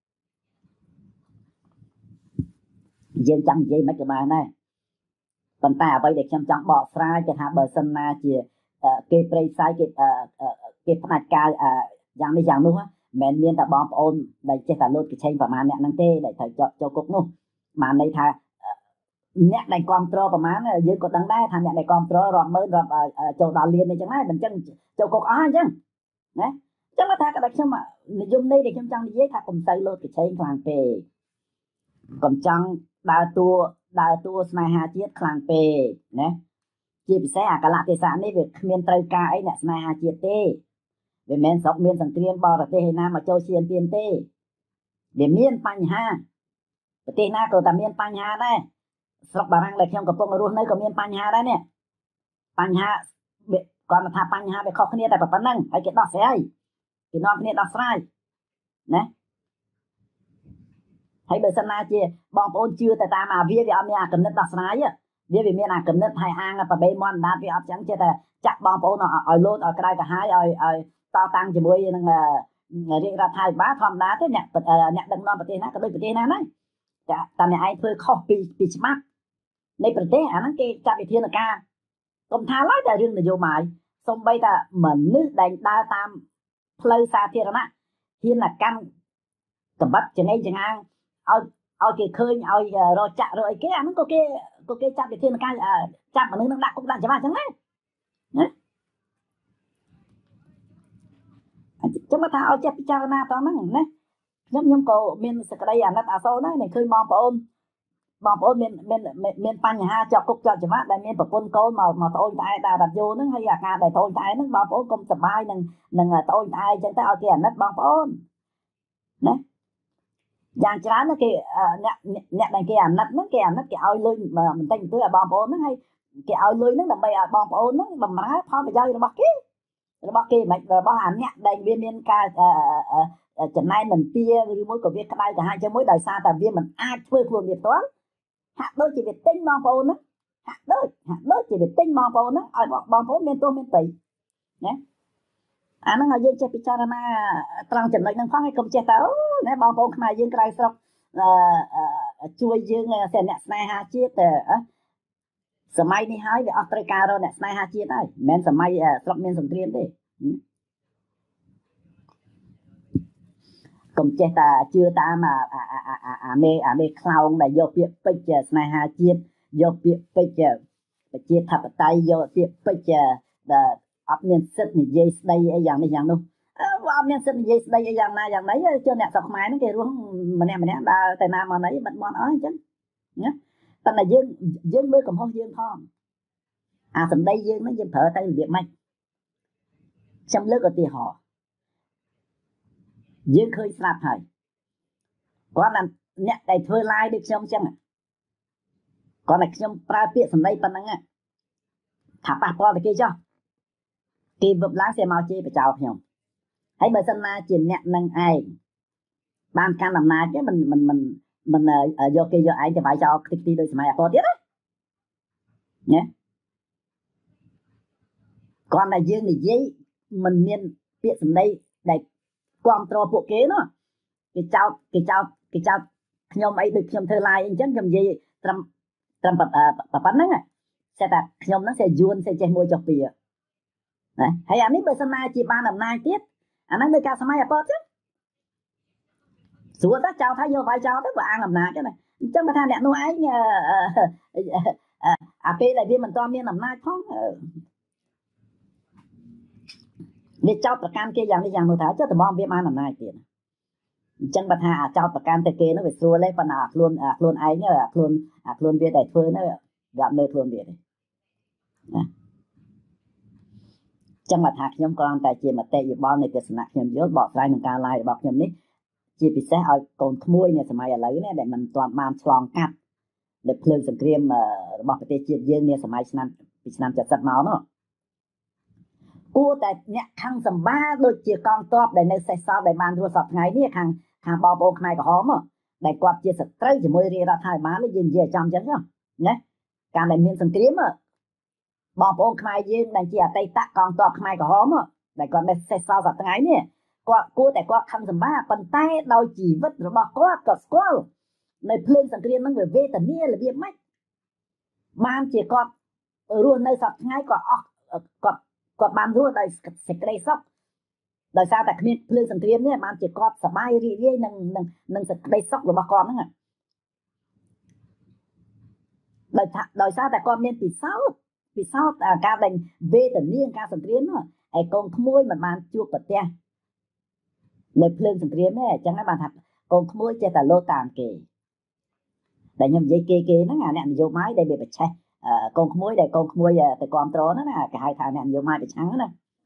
យើងចង់និយាយមិនក៏បានដែរប៉ុន្តែអ្វីដែលខ្ញុំចង់បកស្រាយគេថាបើសិនណាជាគេព្រៃផ្សាយគេផ្ដាច់ការយ៉ាងនេះយ៉ាងនោះមិនមានតែបងប្អូនដែលចេះតែលោតកញ្ឆេងប្រមាណអ្នកហ្នឹងទេដែលត្រូវចូលគុកនោះបានន័យថាអ្នកដែលគ្រប់គ្រងប្រមាណយើងក៏ដឹងដែរថាអ្នកដែលគ្រប់គ្រងរាប់ម៉ឺនរាប់ចូលដល់លានអីចឹងដែរមិនចឹងចូលគុកអស់អញ្ចឹងណាអញ្ចឹងមកថាក៏ខ្ញុំនិយមន័យដែលខ្ញុំចង់និយាយថាកុំទៅលោតកញ្ឆេងខ្លាំងពេកកុំចង់ដើរតួស្នេហាជាតិខ្លាំងពេកណាជាពិសេសអាកលៈទេសៈនេះវាគ្មានត្រូវការអីអ្នកស្នេហាជាតិទេវាមិនស្រុកមានសង្គ្រាមបរទេសឯណាមកចូលឈានទានទេវាមានបញ្ហាប្រទេសណាក៏តែមានបញ្ហាដែរស្រុកបារាំងដែលខ្ញុំកំពុងរស់នៅក៏មានបញ្ហាដែរនេះបញ្ហាគាត់ថាបញ្ហាវាខុសគ្នាតែប៉ុណ្្នឹងហើយគេដោះស្រាយគេនាំគ្នាដោះស្រាយណាហើយបើសិនណាជាបងប្អូនជឿតែតាមអាវាអត់មានអាកំណត់ដោះស្រាយវាមានអាកំណត់ហើយអាងប្របីមន់ដាតវាអត់ចឹងចេះតែចាក់បងប្អូនឲ្យលោតឲ្យក្តៅកាហាយឲ្យតតាំងជាមួយនឹងរាជរដ្ឋាភិបាលធម្មតាទេអ្នកដឹកនាំប្រទេសណាក៏ដូចប្រទេសណាដែរតែអ្នកឯងធ្វើខុសពីច្បាប់នៃប្រទេសអាហ្នឹងគេចាត់វិធានការកុំថាឡើយតែរឿងនយោបាយសំបីតែមនុស្សដែលដើរតាមផ្លូវសាធារណៈហ៊ានកម្មកបិតចង្អេងចង្អាងឲ្យគេឃើញឲ្យរកចាក់រកអីគេអាហ្នឹងក៏គេចាត់វិធានការចាប់មនុស្សនឹងដាក់គុកដាក់ច្បាប់អញ្ចឹងណាចាំថាឲ្យចេះពិចារណាតហ្នឹងណាខ្ញុំក៏មានសក្តីអាណិតអាសូរដែរឃើញបងប្អូនមានបញ្ហាជាប់គុកជាប់ច្បាប់ដែលមានប្រពន្ធកូនមកត្អូញត្អែដាក់រត់យោហ្នឹងហើយអាការដែលត្អូញត្អែហ្នឹងបងប្អូនកុំសប្បាយនឹងត្អូញត្អែអញ្ចឹងទៅឲ្យគេអាណិតបងប្អូនណាយ៉ាងច្រើនគេអ្នកដែលគេអាណិតហ្នឹងគេអាណិតគេឲ្យលុយបន្តិចបន្តួចឲ្យបងប្អូនហ្នឹងហើយគេឲ្យលុយហ្នឹងដើម្បីឲ្យបងប្អូនហ្នឹងបម្រើផលប្រយោជន៍របស់គេមិនរបស់អាអ្នកដែលវាមានការចំណែនមិនទាឬមួយក៏វាក្តៅក្រហាយជាមួយដោយសារតែវាមិនអាចធ្វើខ្លួនវាផ្ទាល់ហាក់ដូចជាវាទិញបងប្អូនហ្នឹងហាក់ដូចជាវាទិញបងប្អូនហ្នឹងឲ្យបងប្អូនមានទោសមានប្រៃណាអាហ្នឹងឲ្យយើងចេះពិចារណាត្រង់ចំណុចហ្នឹងផងហើយកុំចេះតែអូណាបងប្អូនខ្មែរយើងក្រៅស្រុកជួយយើងអ្នកស្នេហាជាតិសម័យនេះហើយវាអត់ត្រូវការរកអ្នកស្នេហាជាតិហើយមិនមែនសម័យស្រុកមានសង្គ្រាមទេកុំចេះតែជឿតាមអាមេខ្លោងដែលយកពាក្យពេចន៍ស្នេហាជាតិយកពាក្យពេចន៍ប្រជាធិបតេយ្យយកពាក្យពេចន៍អត់មានសិទ្ធិនិយាយស្ដីអីយ៉ាងនេះយ៉ាងនោះអត់មានសិទ្ធិនិយាយស្ដីអីយ៉ាងណាយ៉ាងណីជឿអ្នកស្រុកខ្មែរហ្នឹងគេរស់ម្នាក់ដើរទៅណាមកណីបាត់បង់អស់អញ្ចឹងណាតែយើងមើលកំហុសយើងផងអាសម្ដីយើងហ្នឹងយើងប្រើទៅរបៀបម៉េចខ្ញុំលើកឧទាហរណ៍យើងឃើញស្លាប់ហើយគាត់ថាអ្នកដែលធ្វើ live ដូចខ្ញុំអញ្ចឹងគាត់តែខ្ញុំប្រើពាក្យសម្ដីប៉ុណ្ណឹងថាប៉ះពាល់ទៅគេចុះគេវឹបឡើងsẽមកជេរបចោលខ្ញុំហើយបើសិនណាជាអ្នកនឹងឯងបានកាន់អំណាចទេមិនយកគេយកឯងទៅវាយចោលខ្ទេចខ្ទីដោយសម័យអពតទៀតណាគាត់តែយើងនិយាយមិនមានពាក្យសម្ដីដែលគ្រប់គ្រងពួកគេនោះគេចោតខ្ញុំអីដូចខ្ញុំធ្វើ live អញ្ចឹងខ្ញុំនិយាយត្រឹមប៉ុណ្្នឹងតែតែខ្ញុំហ្នឹងsẽយួនsẽចេះមួយចុះពីណាហើយអានេះបើសិនណាជាបានអំណាចទៀតអាហ្នឹងដូចការសម័យអពតចឹងស្រួលតែចោលថាយកវាយចោលទៅបើអាងអំណាចហ្នឹងអញ្ចឹងបើថាអ្នកនោះឯងអាពេលដែលវាមិនទាន់មានអំណាចផងវាចោតប្រកាន់គេយ៉ាងនេះយ៉ាងនោះថាចុះតម្រាំវាបានអំណាចទៀតអញ្ចឹងបើថាអាចោតប្រកាន់ទៅគេនោះវាស្រួលទេប៉ុន្តែខ្លួនឯងខ្លួនវាដែលធ្វើនោះវាអត់មើលខ្លួនវាទេណាចឹងមកថាខ្ញុំគ្រាន់តែជាមតិយោបល់នៃទស្សនៈខ្ញុំយល់បកស្រាយនឹងការ live របស់ខ្ញុំនេះជាពិសេសឲ្យកូនក្មួយនៅសម័យឥឡូវនេះដែលមិនទាន់បានឆ្លងកាត់លើភ្លើងសង្គ្រាមរបស់ប្រទេសជាតិយើងនាសម័យឆ្នាំ70មកនោះគួរតែអ្នកខាងសម្បាដូចជាកងទ័ពដែលនៅសេសសល់ដែលបានរស់សពថ្ងៃនេះខាងបងប្អូនខ្មែរក្រហមដែលគាត់ជាសត្រូវជាមួយរាជរដ្ឋាភិបាលយើងនិយាយចំចឹងណាការដែលមានសង្គ្រាមបងប្អូនខ្មែរយើងដែលជាអតីតកងទ័ពខ្មែរក្រហមដែលគាត់នៅសេសសល់សប្តាហ៍ថ្ងៃនេះគាត់គួរតែគាត់ខឹងសម្បាប៉ុន្តែដោយជីវិតរបស់គាត់គាត់ស្គាល់នៅភ្លើងសង្គ្រាមហ្នឹងវាវេទនារបៀបម៉េចបានជាគាត់រស់នៅសប្តាហ៍ថ្ងៃគាត់អស់គាត់បានរស់ដោយសេចក្តីសុខដោយសារតែគ្មានភ្លើងសង្គ្រាមនេះបានជាគាត់សប្បាយរីករាយនឹងសេចក្តីសុខរបស់គាត់ហ្នឹងដោយសារតែគាត់មានពិសោធន៍ការដែលវេទនាការសង្គ្រាមនោះហើយកូនក្មួយមិនបានជួបប្រទះនៅភ្លើងសង្គ្រាមទេអញ្ចឹងបានថាកូនក្មួយចេះតែលោតតាមគេដែលខ្ញុំនិយាយគេហ្នឹងអាអ្នកនយោបាយដែលវាប្រឆេះកូនក្មួយដែលកូនក្មួយទៅគ្រប់គ្រងហ្នឹងណាគេហៅថាអ្នកនយោបាយប្រឆាំងណា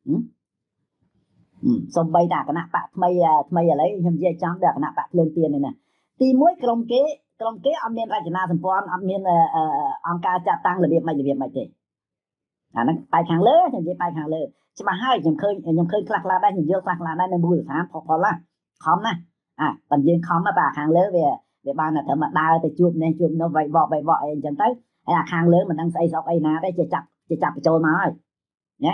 សំបីតាគណៈបកថ្មីឥឡូវខ្ញុំនិយាយចំដល់គណៈបកភ្លើងទៀននេះណាទី1ក្រុមគេអត់មានរចនាសម្ព័ន្ធអត់មានអង្គការចាត់តាំងរបៀបម៉េចទេអាហ្នឹងបែកខាងលើខ្ញុំនិយាយបែកខាងលើច្បាស់ហើយខ្ញុំឃើញខ្លះដែរខ្ញុំយល់ខ្លះដែរនៅមូលដ្ឋានផលណាខំណាប៉ុន្តែយើងខំមកបាទខាងលើវាបានតែត្រឹមដើរទៅជួបនេះជួបនោះវាយបកអីអញ្ចឹងទៅហើយអាខាងលើមិនដឹងស្អីស្អុកអីណាទេជាចាប់បញ្ចូលមកហើយណា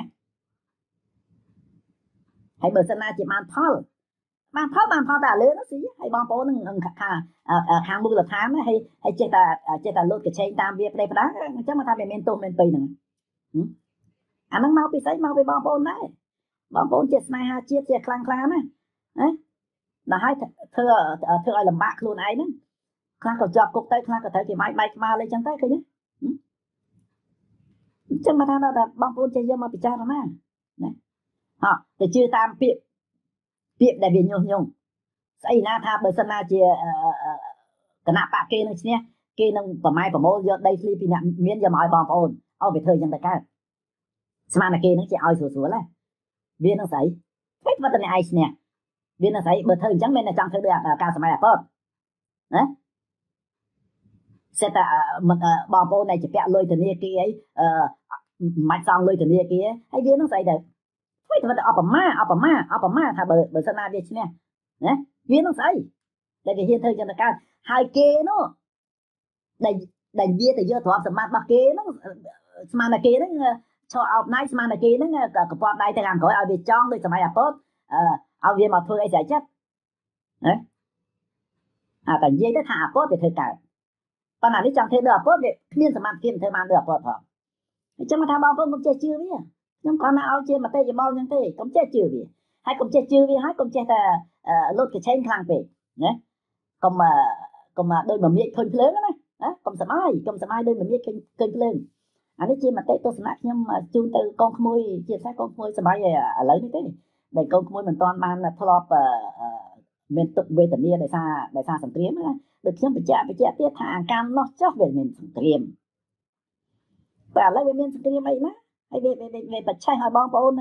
ហើយបើសិនណាជាបានផលតែលើនោះស៊ីហើយបងប្អូននឹងខាងមូលដ្ឋានហើយចេះតែលូតកញ្ឆេងតាមវាប្រេះផ្ដាអញ្ចឹងមកថាវាមានទោសមានពីហ្នឹងអាហ្នឹងមកពីស្អីមកពីបងប្អូនដែរបងប្អូនជាស្នេហាជាតិជាខ្លាំងណាដល់ហើយធ្វើឲ្យលំបាកខ្លួនឯងហ្នឹងខ្លះក៏ជាប់គុកទៅខ្លះក៏ត្រូវគេបែកក្បាលអីចឹងទៅឃើញទេអញ្ចឹងមកថាដល់បងប្អូនចេះយកមកពិចារណាណាទៅជឿតាមពាក្យដែលវាញុះញង់ស្អីណាថាបើសិនណាជាគណៈបកគេនឹងឈ្នះគេនឹងប្រម៉ែប្រមូលយកដីធ្លីពីអ្នកមានយកមកឲ្យបងប្អូនឲ្យវាធ្វើអញ្ចឹងទៅកើតស្មានតែគេនឹងជាឲ្យស្រួលហ្នឹងវានឹងស្អីមិនតែអ្នកឯងឈ្នះវានឹងស្អីបើធ្វើអញ្ចឹងមានតែចង់ធ្វើដូចការសម័យអាពតណាសេតតែបងប្អូនដែលជាពាក់លុយធនាគារអីមិនសងលុយធនាគារហើយវានឹងស្អីទៅមិនតែអបមាថាបើសិនណាវាឈ្នះណាវានឹងស្អីដែលវាហ៊ានធ្វើចឹងទៅកើតហើយគេនោះដែលវាទៅយកទ្រព្យសម្បត្តិរបស់គេហ្នឹងស្មានតែគេហ្នឹងឈរអោបណៃស្មានតែគេហ្នឹងកពាត់ដៃទៅខាងក្រោយឲ្យវាចង់ដូចសម័យអាពតឲ្យវាមកធ្វើអីស្អីចិត្តណាតែនិយាយទៅថាអាពតវាធ្វើកើតប៉ុន្តែនេះចង់ធ្វើដូចអាពតវាគ្មានសមត្ថភាពធ្វើបានដូចអាពតផងអញ្ចឹងមកថាបងប្អូនកុំចេះជឿវាខ្ញុំគាត់ណាឲ្យជាមតិយោបល់អញ្ចឹងទេកុំចេះជឿវាហើយកុំចេះជឿវាហើយកុំចេះតែលូតកញ្ឆេងខ្លាំងពេកណាកុំដូចមមាញឃើញភ្លើងណាកុំសបាយដូចមមាញឃើញភ្លើងអានេះជាមតិទស្សនៈខ្ញុំជូនទៅកូនក្មួយជាពិសេសកូនក្មួយសបាយឥឡូវនេះទេដែលកូនក្មួយមិនទាន់បានធ្លាប់មានទុក្ខវេទនាដោយសារសង្គ្រាមណាដូចខ្ញុំបញ្ជាក់ទៀតថាអាការនោះចុះវាមានសង្គ្រាមតែឥឡូវវាមានសង្គ្រាមអីណាហើយវាបច្ឆេះឲ្យបងប្អូន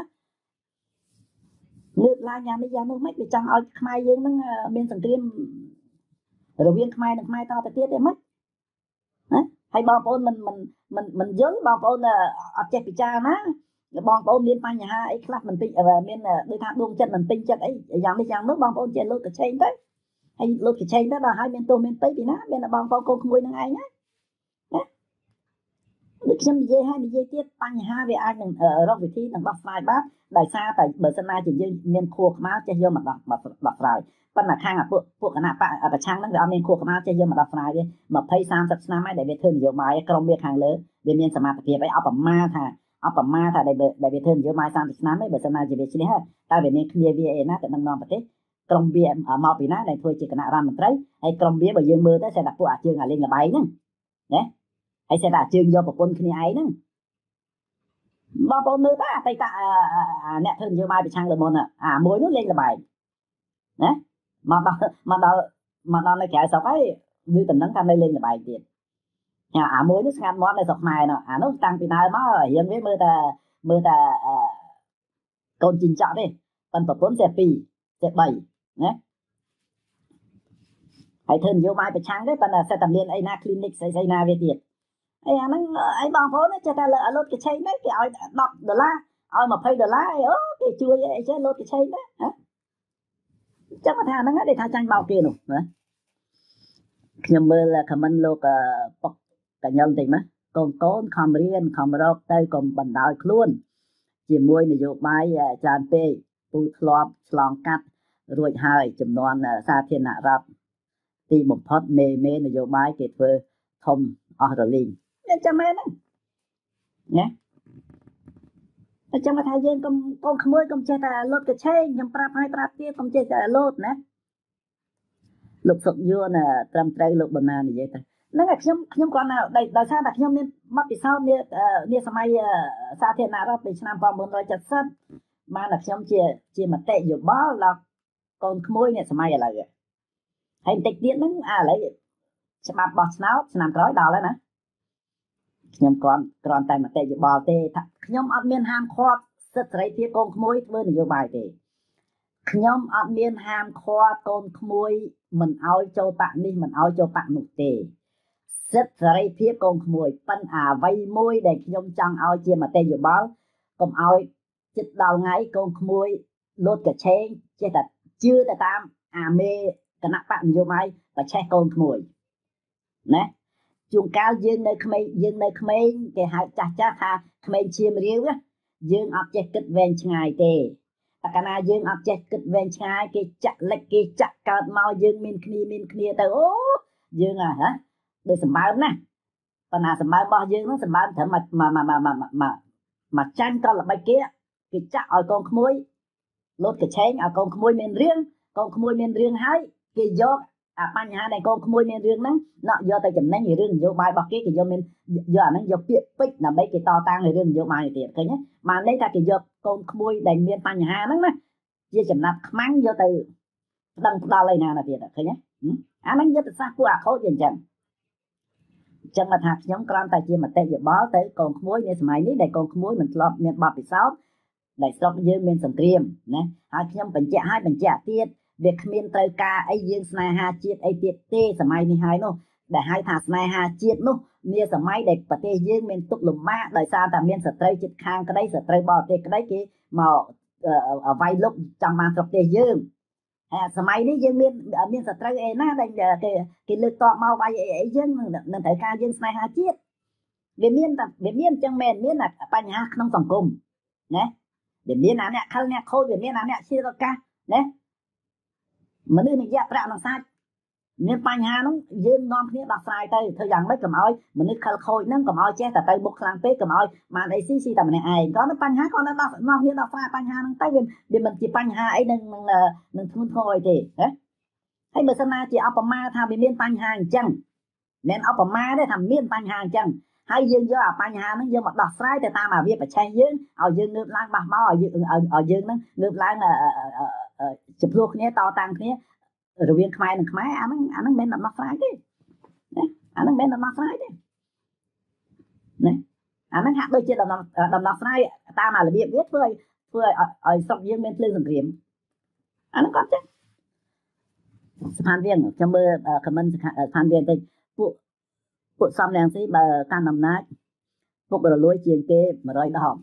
លើកឡើងយ៉ាងនេះយ៉ាងនោះមិនវាចង់ឲ្យខ្មែរយើងហ្នឹងមានសង្គ្រាមរវាងខ្មែរនិងខ្មែរតទៅទៀតទេមិនណាហើយបងប្អូនមិនយល់បងប្អូនអត់ចេះពិចារណាបងប្អូនមានបញ្ហាអីខ្លះមិនតិចមានដូចថាដួងចិត្តមិនពេញចិត្តអីយ៉ាងនេះយ៉ាងនោះបងប្អូនចេះលូតកញ្ឆេងទៅហើយលូតកញ្ឆេងទៅដល់ហើយមានទោសមានពេកពីណាមានតែបងប្អូនកូនក្មួយនឹងឯងណាដូចខ្ញុំនិយាយហើយនិយាយទៀតបញ្ហាវាអាចនឹងរកវិធីនឹងដោះស្រាយបានដោយសារតែបើសិនណាជាយើងមានខួរក្បាលចេះយកមកដោះស្រាយប៉ុន្តែខាងពួកគណៈបកប្រឆាំងហ្នឹងវាអត់មានខួរក្បាលចេះយកមកដោះស្រាយទេ20 30ឆ្នាំហើយដែលវាធ្វើនយោបាយក្រុមវាខាងលើវាមានសមត្ថភាពអីអបមាថាដែលវាធ្វើនយោបាយ30ឆ្នាំហើយបើសិនណាជាវាឈ្នះតើវាមានគ្នាវាអីណាទៅនឹងនាំប្រទេសក្រុមវាមកពីណាដែលធ្វើជាគណៈរដ្ឋមន្ត្រីហើយក្រុមវាបើយើងមើលទៅសេះតែពួកអាជើងអាលេងលបាយហ្នឹងណាហើយសេះតែអាជើងយកប្រពន្ធគ្នាឯងហ្នឹងបងប្អូនមើលទៅអតីតអ្នកធ្វើនយោបាយប្រឆាំងលើមុនអាមួយនោះលេងលបាយណាមកដល់នៅក្រៅស្រុកហើយឮតំណឹងថានៅលេងលបាយទៀតអាមួយនោះស្ងាត់មាត់នៅស្រុកខ្មែរនោះអានោះតាំងពីដើមមករៀងវាមើលតែកូនជីងចក់ទេប៉ុន្តែប្រពន្ធតែ2តែ3ណាហើយធ្វើនយោបាយប្រឆាំងទេប៉ុន្តែសិតតែមានអីណា clinic ស្អីណាវាទៀតអីអាហ្នឹងអីបងប្អូនចេះតែលូតកញ្ឆេងទៅគេឲ្យ$10ឲ្យ$20អូគេជួយអីចេះលូតកញ្ឆេងទៅចឹងមកថាហ្នឹងគេថាចាញ់បោកគេនោះណាខ្ញុំមើល comment លោកពុកកញ្ញុលតិចមក con khom riêng khom rộp tới cùng bần đói luôn chỉ môi này dụ bài tràn bê bù thọp lòng cắt rồi hai chùm non xa thiên hạ rập thì một phút mê mê này dụ bài kết vừa thông ở rồi linh nên cho mê nè nhé trong mà thay dương con khmôi con chơi ta lột cái chơi nhầm prap hai prap kia con chơi ta lột nè lục sụp vô nè trầm trai lục bần này vậy ta nó là nhóm con nào đây tại sao đặt nhóm nên mất vì sao nia samay xa thiên nào đó bị nam phong muốn rồi chặt sắt mà là nhóm chia mà tệ dù bó là con khmôi nè samay là vậy hay tịch điện nó lấy chạm bọt sáo làm cõi đào đấy nè nhóm con tay mà tệ dù bò tê nhóm ăn miên ham khoa rất thấy tiếp con khmôi với nhiều bài tê nhóm ăn miên ham khoa con khmôi mình ao cho bạn đi mình ao cho bạn một tê rất thấy tiếp con khmôi phân vay môi để nhóm chẳng ao chia mà tê dù bó còn ao chết đào ngay con khmôi lột cả chén chết là chưa là tam mê cả nắp bạn nhiều mai và che con khmôi nè chúng cao dương nơi khmei cái hai cha tha khmei chiêm riêu á dương ấp chết kết ven ngày tê ta na dương ấp chết kết ven ngày cái chặt lệch cái chặt cào mau dương min khnia tới ô dương hả đôi sầm bao nè còn sầm bao bao dương nó sầm bao thở mà tranh con là bay kia cái chặt ở con khmoi lột cái chén ở con khmoi men riêng hai cái gióปัญหาในกองขโมยเมียนเรื่องนั้นเนาะยอแต่จำแนกเรื่องโยบายบอกกี้ก็ยอมเป็นยอนั้นยอเปียปิดนำไปกี่ต่อตังในเรื่องโยบายเตียเคยเนี่ยมาในถ้ากี่ยอกองขโมยในเมียนปัญหานั้นนะยี่จำนัดมั้งยอแต่ดังดาวเลยนะเตียเคยเนี่ยอันนั้นยอแต่ซากผู้อาเขาจังมาถักย้อมกรอนแต่เจียมาเตะยอบ้าแต่กองขโมยในสมัยนี้ในกองขโมยมันหลอกเมียนบาปิซาวในสล็อกยืมเมียนสังเกตนะหากย้อมเป็นเจ้าให้เป็นเจ้าเตี้ยเด็กเมียนตรกาไอยืนสนาหาจีดไอเตียเต้สมัยนี้หายโน่แต่หายถาสนาหาจีดโน่เนี่ยสมัยเด็กประเทศยืนเมียนตุกหลุมมาโดยซาแต่เมียนสตรีจิตคางก็ได้สตรีบอเตก็ได้กี่มาไวลุกจังมาสตรียืนสมัยนี้ยืนเมียนสตรีเอน่าได้กี่ลึกต่อมาไวไอยืนนั่นตรกายืนสนาหาจีดเวียนจังเมียนน่ะปัญหาขนมสังคมเนี่ยเวียนเนี่ยเขาเนี่ยโคเวียนเนี่ยชื่อตรกาเนี่ยมันนี่มันแยกประนังซาเนี่ยปัญหาน้องยืนนอนเนี่ยดักสายเตยเธออย่างไม่กำอ้อยมันนี่เขาโคยนั่งกำอ้อยแจ้แต่เตยบุกคลางเป๊กกำอ้อยมาในซีแต่มันไอ้ก็นั่นปัญหาก็นั่นนอนเนี่ยดักสายปัญหาน้องเตยเป็นมันจีปัญหาไอ้หนึ่งทุนโคยทีให้เมื่อสนาจีเอาประมาทำเป็นเมียนปัญหาจังเมียนเอาประมาได้ทำเมียนปัญหาจังให้ยืนเยอะปัญหานั้นเยอะมาดักสายแต่ตามมาเวียไปใช้ยืนเอายืนเงือบล้างบ้าเมาเอายืนนั้นเงือบล้างจุดลูกนี้ต่อตังนี้rồi viên khai này khai anh bên làm nó phải đấy anh bên làm nó phải đấy này anh hát đôi chân làm nó phải ta mà là biết với ở sọc viên bên lưng rừng riềm anh có chứ phan viên cho mơ comment phan viên đây phụ xong đèn xí bờ can nằm nát phụ bờ lối chiền kê mà rồi đỏ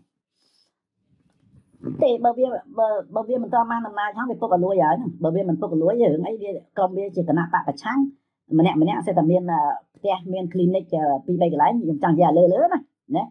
thì bờ viên mình to mang nằm nát không phải phụ bờ lối vậy bờ viên mình phụ bờ lối vậy ấy công viên chỉ cần nạp bạc trắng mà nè sẽ tầm miền clinic pi bay cái lái dùng chẳng già lơ nè nè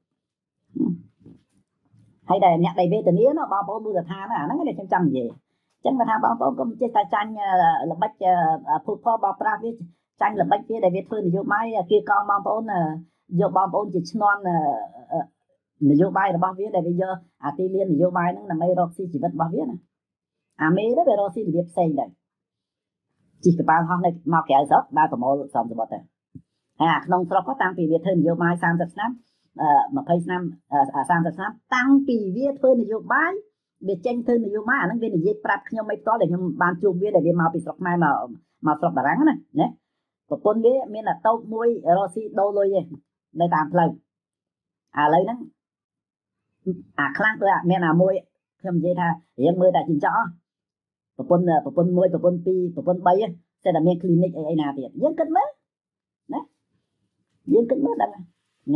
hay đây nhạc đây về từ nía nó bao bố được tha nó cái này chẳng gì chẳng mà tha bao bố công chơi tài tranh là bách phụพ่อ bao pra viết tranh là bách viết để viết phương thì vô mai kia con bao bố là vô bao bố chỉ non vô bài là bao viết để bây giờ ti liên thì vô bài nó là mấy roxy chỉ vật bao viết này mấy đó về roxy thì biết xây đây chỉ cái bao này mau kéo dốc ba của mô xong rồi bớt này nông sọc có tăng vì viết hơn vô bài sang thật năm mà phải năm sang thật năm tăng vì viết hơn thì vô bài viết tranh hơn thì vô bài nó viết là viết prap nhau mấy to để nhau ban chụp viết để viết mau bị sọc mai mà sọc bà rắn này nhé và con viết miền là tàu muối roxy đâu rồi đây tạm lần lấy nó khăn tôi mẹ nào môi không dễ tha hiện mưa tại chính rõ popon môi popon pi popon bay sẽ là men clinic ấy nào thì dân cất mất đấy dân cất mất đâu nhé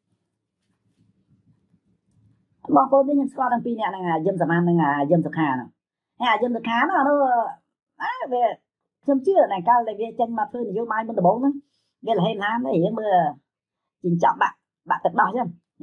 bọn tôi đi nhận score đăng pi này là dân zaman là dân thực hà nào dân thực hà nó về không chưa này cao lại về chân mặt hơn nhiều mai mình bốn nữa về là hay làm đấy hiện mưa chính trọng bạn bạn tập đo chứ nè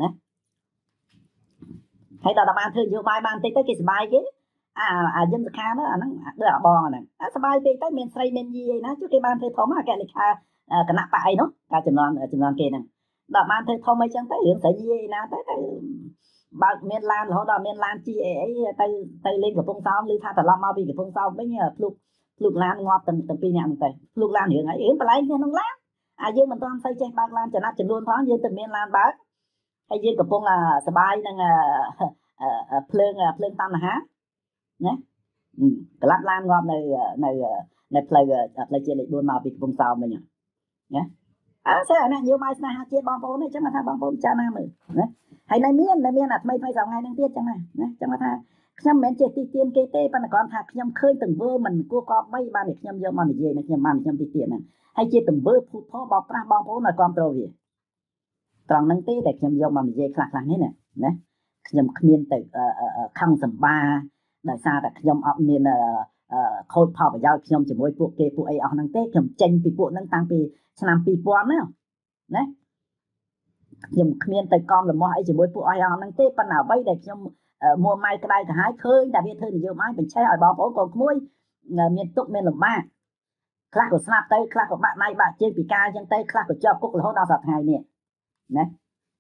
hay là bạn thử vô bài bạn tới cái bài cái dân thực ha đó nó đưa bò nàyสบายไปtới miền Tây miền gìนะchứ cái bạn thử thoma cái lịch ha cái nạp bài nó cái chừng non kia nè đó bạn thử thoma chẳng tới hướng sẽ gì na tới bạn miền Lan họ đó miền Lan chi ấy tới lên của phong sao lưu tha tờ long mau bị của phong sao mấy nhà lục Lan ngọt từng pi nhàng tới lục Lan hướng ấy hướng lại cái nông Lan dương mình toàn xây chơi bạc Lan chả nát chừng luôn thoáng dương từ miền Lan bác hay dương của phong làสบายnăngเพลิงตันนะฮะนะกลับล้านงอมในเพลงเจริญบุญมาปีกรุงเซามันเนี่ยใช่นะnhiều mai naเจี๊ยบบองโป้เนี่ยจังมาทางบองโป้จ้าหน้ามือนะให้ในเมียนไม่สองไงนั่งเตี้ยจังนะจังมาทางขยำเหม็นเจติเตียนเกเต้ปันก่อนทางขยำเคยตึงเบอร์มันกูก็ไม่บ้านเนี่ยขยำเยอะมันเนี่ยขยำมันขยำติเตียนนั่นให้เจตึงเบอร์พูดพ่อบอกพระบองโป้หน่อยความโตวีตรังนั่งเต้แต่ขยำเยอะมันเนี่ยคลานี่เนี่ยนะขยำเมียนตึกคังสัมบาโดยซาแต่ขยำออกเมียนโคตรพอไปยาวขยำจะมวยพวกเกพวกไอออกนั่งเต้ขยำเจงปีพวกนั่งตังปีสนามปีปอนเนี่ยนะขยำเมียนตึกกองหรือมอไอจะมวยพวกไอออกนั่งเต้ปัญหาไว้แต่ขยำมัวไม้กระไดกระหายเคยแต่เบี้ยเธอเยอะไม้เป็นใช้ไอบอลโอ้กองมวยเมียนตุกเมียนหลุมบ้าคลาของสนับเต้คลาของบ้านในบ้านเจงปีกายังเต้คลาของจอบกุ๊กหรือเขาดาวสัตว์ไทยเนี่ยนะ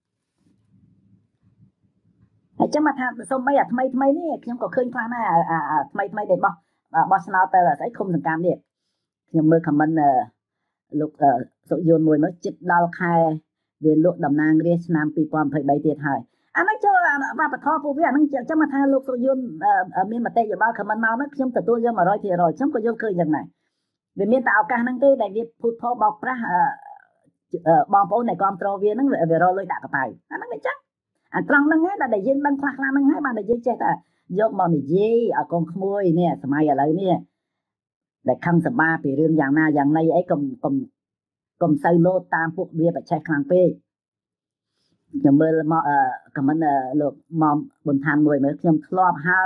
ไอ้จังมาทางสมัยทำไมนี่ยังก็เคยคลาหน้าทำไมเด็กบอสนาเตอร์ใส่คุมสังการเนี่ยยังมือคำมันลูกสุยนมวยมันจิตดาวคายเวียนลูกดำนางเรียชนามปีปอมเผยใบเตียไทยอันนั้นเจ้าว่าปะทอผู้วิญญาณนั่งจังมาทางลูกสุยนมีมาเตะอยู่บ้านคำมันมานักยังแต่ตัวยังมา100 ที100จังก็ยังเคยยังไงเวียนมีแต่เอาการนั่งเตะแต่เวียนพูดพ่อบอกพระบองโป้ในกองโตรเวียนนั่งเวียนรอเลยด่ากระไปอันนั้นไม่จังอันตรังนั่งไงแต่ได้ยินดังคลานั่งไงบ้านได้ยินใจแต่ยกมองนี่ยี่กองขโมยเนี่ยสมัยอะไรเนี่ยแต่คำสบาปีเรื่องอย่างหน้าอย่างในไอ้กลมไซโลตามพวกเบียร์ไปใช้คลังเป้อย่างเมื่อกับมันหลบมอมบนทานมวยเมื่อขยมครอบให้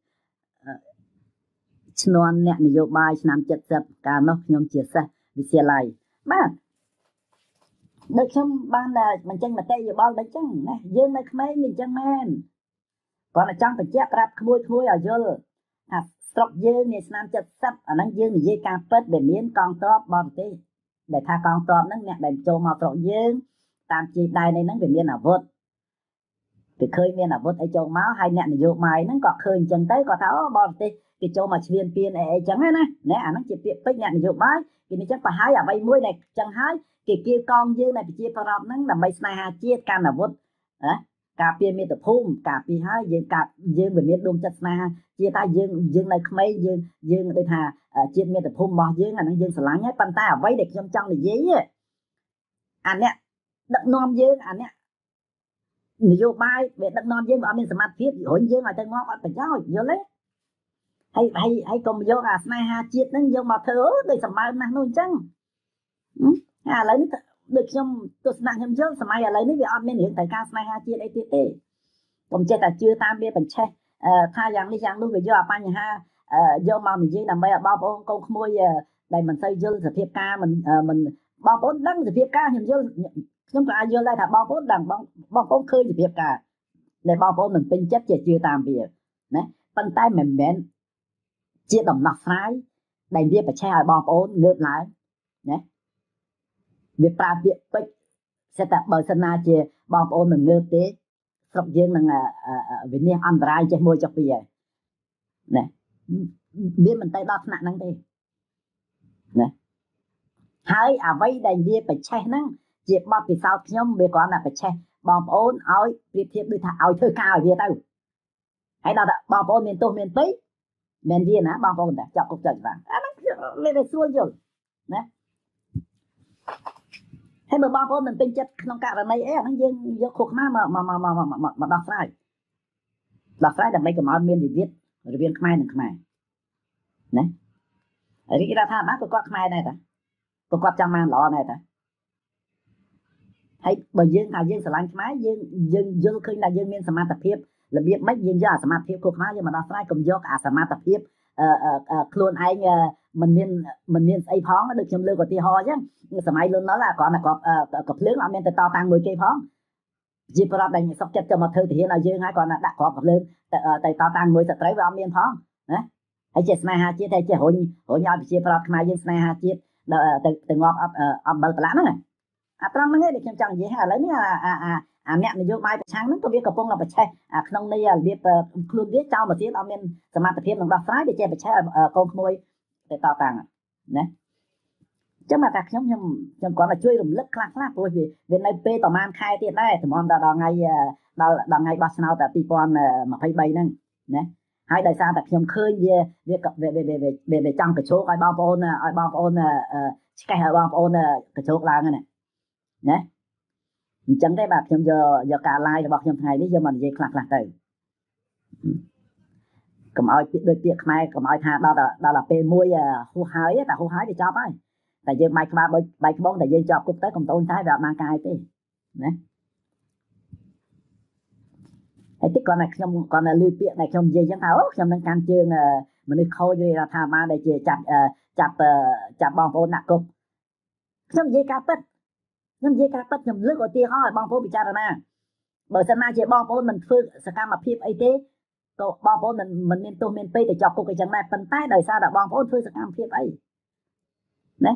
ชนวนเนี่ยนโยบายนำ70การนกขยมเจียสวิเชียไลบ้านเด็กชมบ้านมันจังมาเตะอยู่บ้านได้จังนะยืนในขมายมันจังแม่นก่อนจังไปแจ๊บรับขโมยเอาเยอะสตรอกยืนเนี่ยนำ70อันนั้นยืนในการเปิดแบบนี้กองตัวบอลเตะแต่ถ้ากองตัวนั้นเนี่ยได้โจมาสตรอกยืนตามจีได้ในนั้นเป็นเมียนอาวุธไปเคยเมียนอาวุธไอ้โจม้าให้เนี่ยนโยบายนั้นก็เคยจังเต้ก็เท้าบอลเตะcái chỗ mà truyền tiền ấy chẳng hay nè anh nó chỉ việc bây nhận được bài cái này chắc phải hái vậy muối này chẳng hái cái kia con dương này bị chia vào nó là mấy này ha chia can là vốn cà phê miệt tập phun cà phê hái dương cà dương về miệt đông chất na chia ta dương này mấy dương đây thà chia miệt tập phun mò dương là nó dương sờ láng nhé pan ta vấy để trong này dễ anh nè đậm nom dương anh nè nhiều bài về đậm nom dương mà mình smart thiết hội dương là chân ngon anh phải cháu vô lấy hay cùng vô snai ha chiết nó vô mà thở để sắm mai năng luôn chăng lấy được trong tôi snai nhầm vô sắm mai lấy cái on men hiện tại ca snai ha chiết ấy têผมเจแต่ชื่อตามเบี้ยเป็นแช่ถ้าอย่างนี้อย่างนู้นไปย่อไปอย่างฮะย่อมาหนึ่งยี่นำไปบ้าบงกงขโมยได้มันใส่ย่อสเปียกามันบ้าบงดังสเปียกาเห็นย่อchúng taย่อได้ถ้าบ้าบงดังบ้าบงเคยสเปียกาในบ้าบงมันเป็นchấtชื่อตามเบี้ยนะปันใต้เหม็นchia đồng nọc phái đại viên phải che bom ôn ngược lại nhé việc pra việc bích sẽ tập bờ sân na chia bom ôn mình ngược thế sọc dương là vì nè ăn dry che môi chọc bìa nè biết mình tay đọt nặng năng đi nè hai vay đại viên phải che năng chia bom thì sao nhóm việc còn là phải che bom ôn oi việc thiệt đôi thà oi thưa cao về đâu hãy đọt bom ôn miền tô miền tây men viên á bong bóng chọc cục chật vàng nó lên để xuôi rồi nè hay mà bong bóng mình tinh chất trong cả là này ấy nó dương vô cuộc mà đọc sai là mấy cái máu miên thì viết rồi viên khai đừng khai nè ở cái ra tha bác của con khai này ta của con trang mang lọ này ta hay bởi dương thảo dương sờ lanh khai dương khơi là dương miên sờ ma tập hiệp là biết mấy dương giờ sờ ma hiệp cuộc khai nhưng mà đọc sai cùng vô cả sờ ma tập hiệp luôn anh mình miên ấy phóng nó được châm lư của tì ho chứ sờ mai luôn nó là còn là cọp lưỡng là miên từ to tăng 10 cây phóng ជាប្រត់ដែលសុកចិត្តទៅមកធ្វើទាហានឲ្យយើងហើយគាត់ដាក់គ្រាប់កំភ្លើងទៅតតាំងមួយសត្រូវវាអត់មានផងណាហើយជាស្នេហាជាតិតែជារុញឲ្យប្រជាប្រដ្ឋខ្មែរយើងស្នេហាជាតិទៅងាប់អត់7ប្រឡាក់ហ្នឹងអាត្រង់ហ្នឹងឯងដែលខ្ញុំចង់និយាយហើយឥឡូវនេះអាអ្នកនយោបាយប្រឆាំងហ្នឹងក៏វាកំពុងប្រឆេះក្នុងន័យរបៀបខ្លួនវាចោលមកទៀតអត់មានសមត្ថភាពនឹងដោះស្រាយដែលជាប្រឆេះកូនក្មួយទៅតតាំងណាចឹងមកថាខ្ញុំគាត់មកជួយរំលឹកខ្លះព្រោះវានៅពេលប្រហែលខែទៀតដែរតម្រាំដល់ថ្ងៃថ្ងៃបោះឆ្នោត2023ហ្នឹងណាហើយដោយសារតែខ្ញុំឃើញវាចង់កញ្ជោកឲ្យបងប្អូនឆ្កេះឲ្យបងប្អូនកញ្ជោកឡើងហ្នឹងណាអញ្ចឹងទេបាទខ្ញុំយកការ live របស់ខ្ញុំថ្ងៃនេះយកមកនិយាយខ្លះទៅកុំឲ្យដូចពាក្យខ្មែរកុំឲ្យថាដល់ពេលមួយហួសហើយតែហួសហើយវាចប់ហើយតែយើងបាយក្បាលបាយក្បងតែយើងជាប់គុកទៅកុំតូនតែវាអត់បានកាយទេណាហើយតិចគាត់ខ្ញុំគាត់លឺពាក្យដែលខ្ញុំនិយាយចឹងថាអូខ្ញុំនឹងកាន់ជើងមនុស្សខូចរាជរដ្ឋាភិបាលដែលជាចាប់បងប្អូនដាក់គុកខ្ញុំនិយាយការពិតខ្ញុំលើកឧទាហរណ៍ឲ្យបងប្អូនពិចារណាបើសិនណាជាបងប្អូនមិនធ្វើសកម្មភាពអីទេក៏បងប្អូនមិនមានទោសមានពេកទៅជាប់គុកអីចឹងដែរប៉ុន្តែដោយសារតែបងប្អូនធ្វើសកម្មភាពអីណា